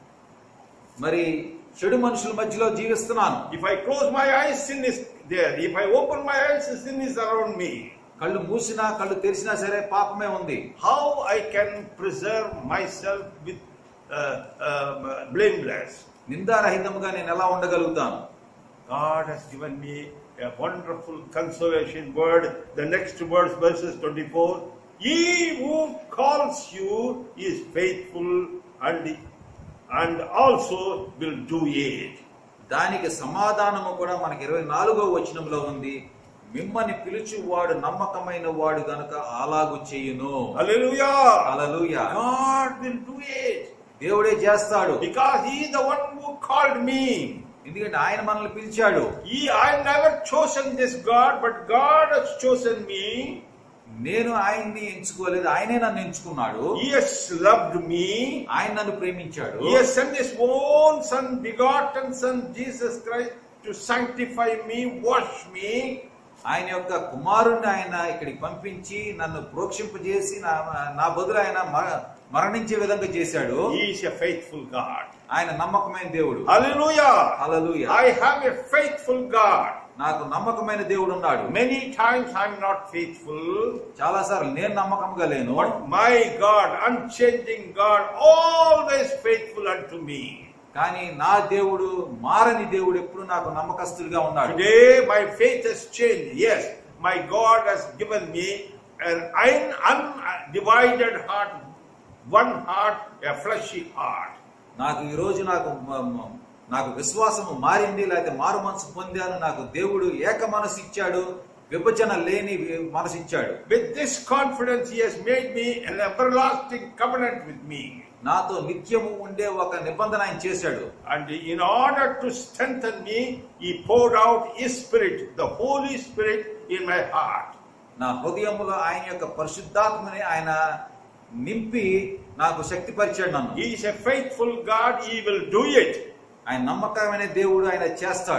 [SPEAKER 2] మరి చెడు మనుషుల మధ్యలో జీవిస్తున్నాను.
[SPEAKER 1] If I close my eyes, sin is there. If I open my eyes, sin is around me.
[SPEAKER 2] కళ్ళు మూసినా కళ్ళు తెరిచినా సరే పాపమే ఉంది.
[SPEAKER 1] How I can preserve myself with uh, uh, blameless?
[SPEAKER 2] నిందారహితముగా నేను ఎలా ఉండగలుగుతాను?
[SPEAKER 1] God has given me a wonderful consolation word. The next verse, verses twenty-four. He who calls you is faithful and and also will do it.
[SPEAKER 2] దానికి సమాధానము కూడా మనకి ఇరవై నాలుగో వచనంలో ఉంది. మిమ్మల్ని పిలుచువాడు నమ్మకమైన వాడు గనుక అలాగు చేయును.
[SPEAKER 1] Hallelujah.
[SPEAKER 2] Hallelujah.
[SPEAKER 1] God will do it.
[SPEAKER 2] దేవుడే చేస్తాడు.
[SPEAKER 1] Because he is the one who called me.
[SPEAKER 2] ఎందుకంటే ఆయన మనల్ని పిలిచాడు.
[SPEAKER 1] He, I never chosen this God, but God has chosen me.
[SPEAKER 2] నేను ఆయన్ని ఎంచుకోలేదు, ఆయనే నన్ను ఎంచుకున్నాడు.
[SPEAKER 1] He has loved me.
[SPEAKER 2] ఆయన నన్ను ప్రేమించాడు.
[SPEAKER 1] He has sent his own son, begotten son, Jesus Christ, to sanctify me, wash me.
[SPEAKER 2] ఆయన యొక్క కుమారుణ్ణి ఆయన ఇక్కడికి పంపించి నన్ను ప్రోక్షింపజేసి నా నా బదులు ఆయన మరణించే విధంగా చేశాడు.
[SPEAKER 1] He is a faithful God.
[SPEAKER 2] ఆయన నమ్మకమైన దేవుడు.
[SPEAKER 1] Hallelujah.
[SPEAKER 2] Hallelujah.
[SPEAKER 1] I have a faithful God.
[SPEAKER 2] నాకు నమ్మకమైన దేవుడు ఉన్నాడు.
[SPEAKER 1] Many times I am not faithful.
[SPEAKER 2] చాలా సార్లు నేను నమ్మకంగా లేను.
[SPEAKER 1] But my God, unchanging God, always faithful unto me.
[SPEAKER 2] కానీ నా దేవుడు మారని దేవుడు ఎప్పుడు నాకు నమ్మకస్తుడిగా ఉన్నాడు.
[SPEAKER 1] Today my faith has changed. Yes, my God has given me an undivided heart, one heart, a fleshy heart.
[SPEAKER 2] నాకు ఈ రోజు నాకు నాకు విశ్వాసము మారింది, లేకపోతే మారు మనసు పొందాను. నాకు దేవుడు ఏక మనసు ఇచ్చాడు, విభజన లేని మనసు ఇచ్చాడు.
[SPEAKER 1] With this confidence he has made me an everlasting covenant with me.
[SPEAKER 2] నాతో నిత్యము ఉండే ఒక నిబంధన ఆయన చేశాడు.
[SPEAKER 1] And in order to strengthen me, he poured out his spirit, the Holy Spirit, in my heart.
[SPEAKER 2] నా హృదయములో ఆయన యొక్క పరిశుద్ధాత్మని ఆయన నింపి నాకు శక్తి పరిచాడు నన్ను.
[SPEAKER 1] He is a faithful God, he will do it.
[SPEAKER 2] ఆయన నమ్మకమైన దేవుడు, ఆయన చేస్తాడు.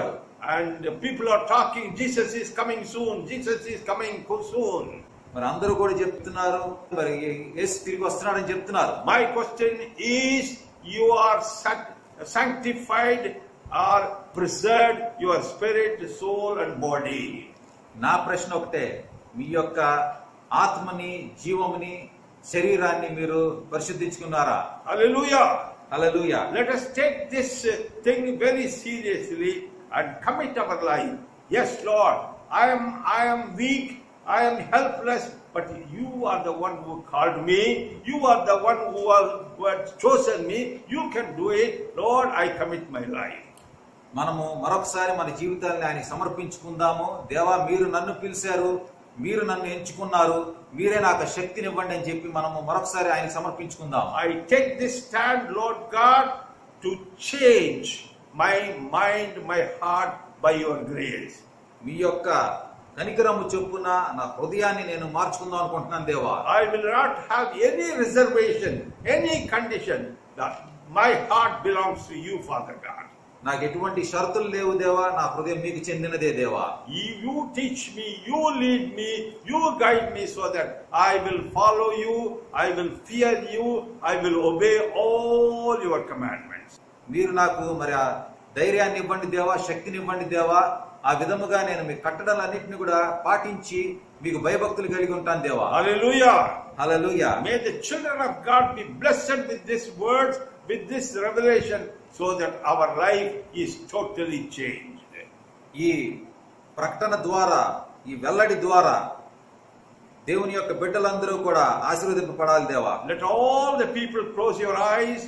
[SPEAKER 1] and people are talking, Jesus is coming soon, Jesus is coming soon.
[SPEAKER 2] మరి అందరూ కూడా చెప్తున్నారు, మరి యేసు తిరిగి వస్తున్నాడని చెప్తున్నారు.
[SPEAKER 1] My question is, you are sanctified or preserved your spirit, soul and body?
[SPEAKER 2] నా ప్రశ్న ఒకటే, మీ యొక్క ఆత్మని, జీవముని, శరీరాన్ని మీరు పరిశుద్ధించుకున్నారా?
[SPEAKER 1] Hallelujah.
[SPEAKER 2] Hallelujah.
[SPEAKER 1] Let us take this thing very seriously and commit our life. Yes, Lord, I am I am weak, I am helpless, but you are the one who called me. You are the one who has, who has chosen me. You can do it. Lord, I commit my life.
[SPEAKER 2] మనము మరొకసారి మన జీవితాన్ని ఆయనకి సమర్పించుకుందాము. దేవా, మీరు నన్ను పిలిచారు, మీరు నన్ను ఎంచుకున్నారు, మీరే నాకు శక్తిని ఇవ్వండి అని చెప్పి మనము మరొకసారి ఆయనకి సమర్పించుకుందాం.
[SPEAKER 1] I take this stand, Lord God, to change my mind, my heart by your grace.
[SPEAKER 2] మీ యొక్క కనికరము చొప్పున నా హృదయాన్ని నేను మార్చుకుందాం అనుకుంటున్నాను దేవా.
[SPEAKER 1] I will not have any reservation, any condition that my heart belongs to you, Father God.
[SPEAKER 2] నాకు ఎటువంటి షరతులు లేవు దేవా, నా హృదయం మీకు చెందినదే దేవా.
[SPEAKER 1] You teach me, you lead me, you guide me so that I will follow you, I will fear you, I will obey all your commandments.
[SPEAKER 2] మీరు నాకు మరి ఆ ధైర్యాన్ని ఇవ్వండి దేవా, శక్తిని ఇవ్వండి దేవా. ఆ విధముగా నేను మీ కట్టడలన్నింటినీ కూడా పాటించి మీకు భయభక్తులు కలిగి ఉంటాను దేవా.
[SPEAKER 1] Hallelujah.
[SPEAKER 2] Hallelujah.
[SPEAKER 1] May the children of God be blessed with these words, with this revelation, so that our life is totally changed.
[SPEAKER 2] ఈ ప్రకటన ద్వారా, ఈ వెల్లడి ద్వారా దేవుని యొక్క బిడ్డలందరూ కూడా ఆశీర్వదింపబడాలి దేవా.
[SPEAKER 1] Let all the people close your eyes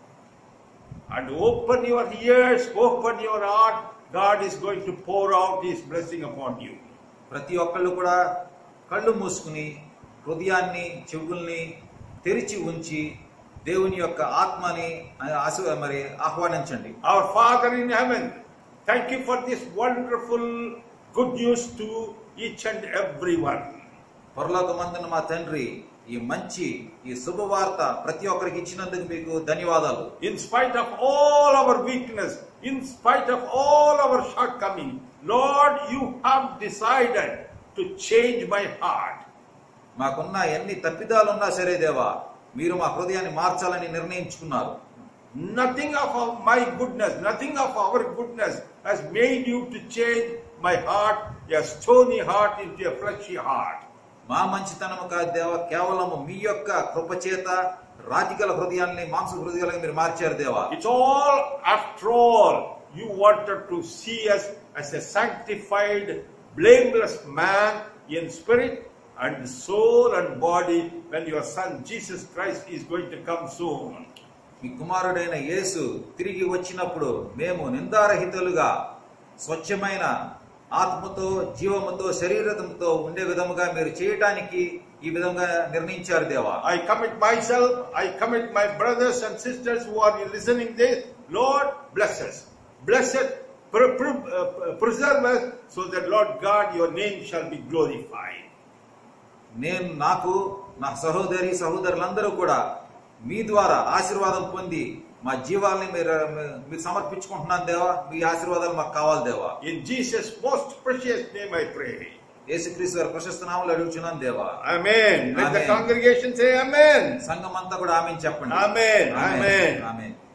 [SPEAKER 1] and open your ears, open your heart. God is going to pour out His blessing upon you.
[SPEAKER 2] ప్రతి ఒక్కళ్ళు కూడా కళ్ళు మూసుకుని హృదయాన్ని, చెవుల్ని తెరిచి ఉంచి దేవుని యొక్క ఆత్మని మరి ఆహ్వానించండి.
[SPEAKER 1] Our Father in heaven, thank you for this wonderful good news to each and everyone.
[SPEAKER 2] పరలోకమందున మా తండ్రి, ఈ మంచి ఈ శుభవార్త ప్రతి ఒక్కరికి ఇచ్చినందుకు మీకు ధన్యవాదాలు.
[SPEAKER 1] In spite of all our weakness, in spite of all our shortcoming, Lord, you have decided to change my heart.
[SPEAKER 2] మాకున్న ఎన్ని తప్పిదాలు ఉన్నా సరే దేవా, మీరు మా హృదయాన్ని మార్చాలని నిర్ణయించుకున్నారు.
[SPEAKER 1] Nothing of my goodness, nothing of our goodness has made you to change my heart, a stony heart, into a fleshy heart.
[SPEAKER 2] మా మంచితనము కాదు దేవా, కేవలము మీ యొక్క కృపచేత రాతిగల హృదయాన్ని మాంస హృదయాలను మీరు మార్చారు దేవా.
[SPEAKER 1] It's all, after all, you wanted to see us as a sanctified, blameless man in spirit and soul and body when your son Jesus Christ is going to come soon.
[SPEAKER 2] మీ కుమారుడైన యేసు తిరిగి వచ్చినప్పుడు మేము నిందారహితులుగా స్వచ్ఛమైన ఆత్మతో, జీవముతో, శరీరంతో ఉండే విధముగా మీరు చేయటానికి ఈ విధంగా నిర్ణయించారు దేవా.
[SPEAKER 1] I commit myself, I commit my brothers and sisters who are listening this. Lord, bless us. Bless us, pre pre uh, preserve us, so that Lord God, your name shall be glorified.
[SPEAKER 2] నేను నాకు నా సహోదరి సహోదరులందరూ కూడా మీ ద్వారా ఆశీర్వాదం పొంది మా జీవాల్ని మీరు మీకు సమర్పించుకుంటున్నాను దేవా. మీ ఆశీర్వాదాలు మాకు కావాలి దేవా.
[SPEAKER 1] In Jesus' most precious name I pray.
[SPEAKER 2] యేసుక్రీస్తు వారి ప్రశస్త నామములో అడుగుచున్నాను దేవా.
[SPEAKER 1] Amen. Let the congregation say amen.
[SPEAKER 2] సంఘం అంతా కూడా ఆమేన్ చెప్పండి.
[SPEAKER 1] Amen. Amen.
[SPEAKER 2] ఆమేన్.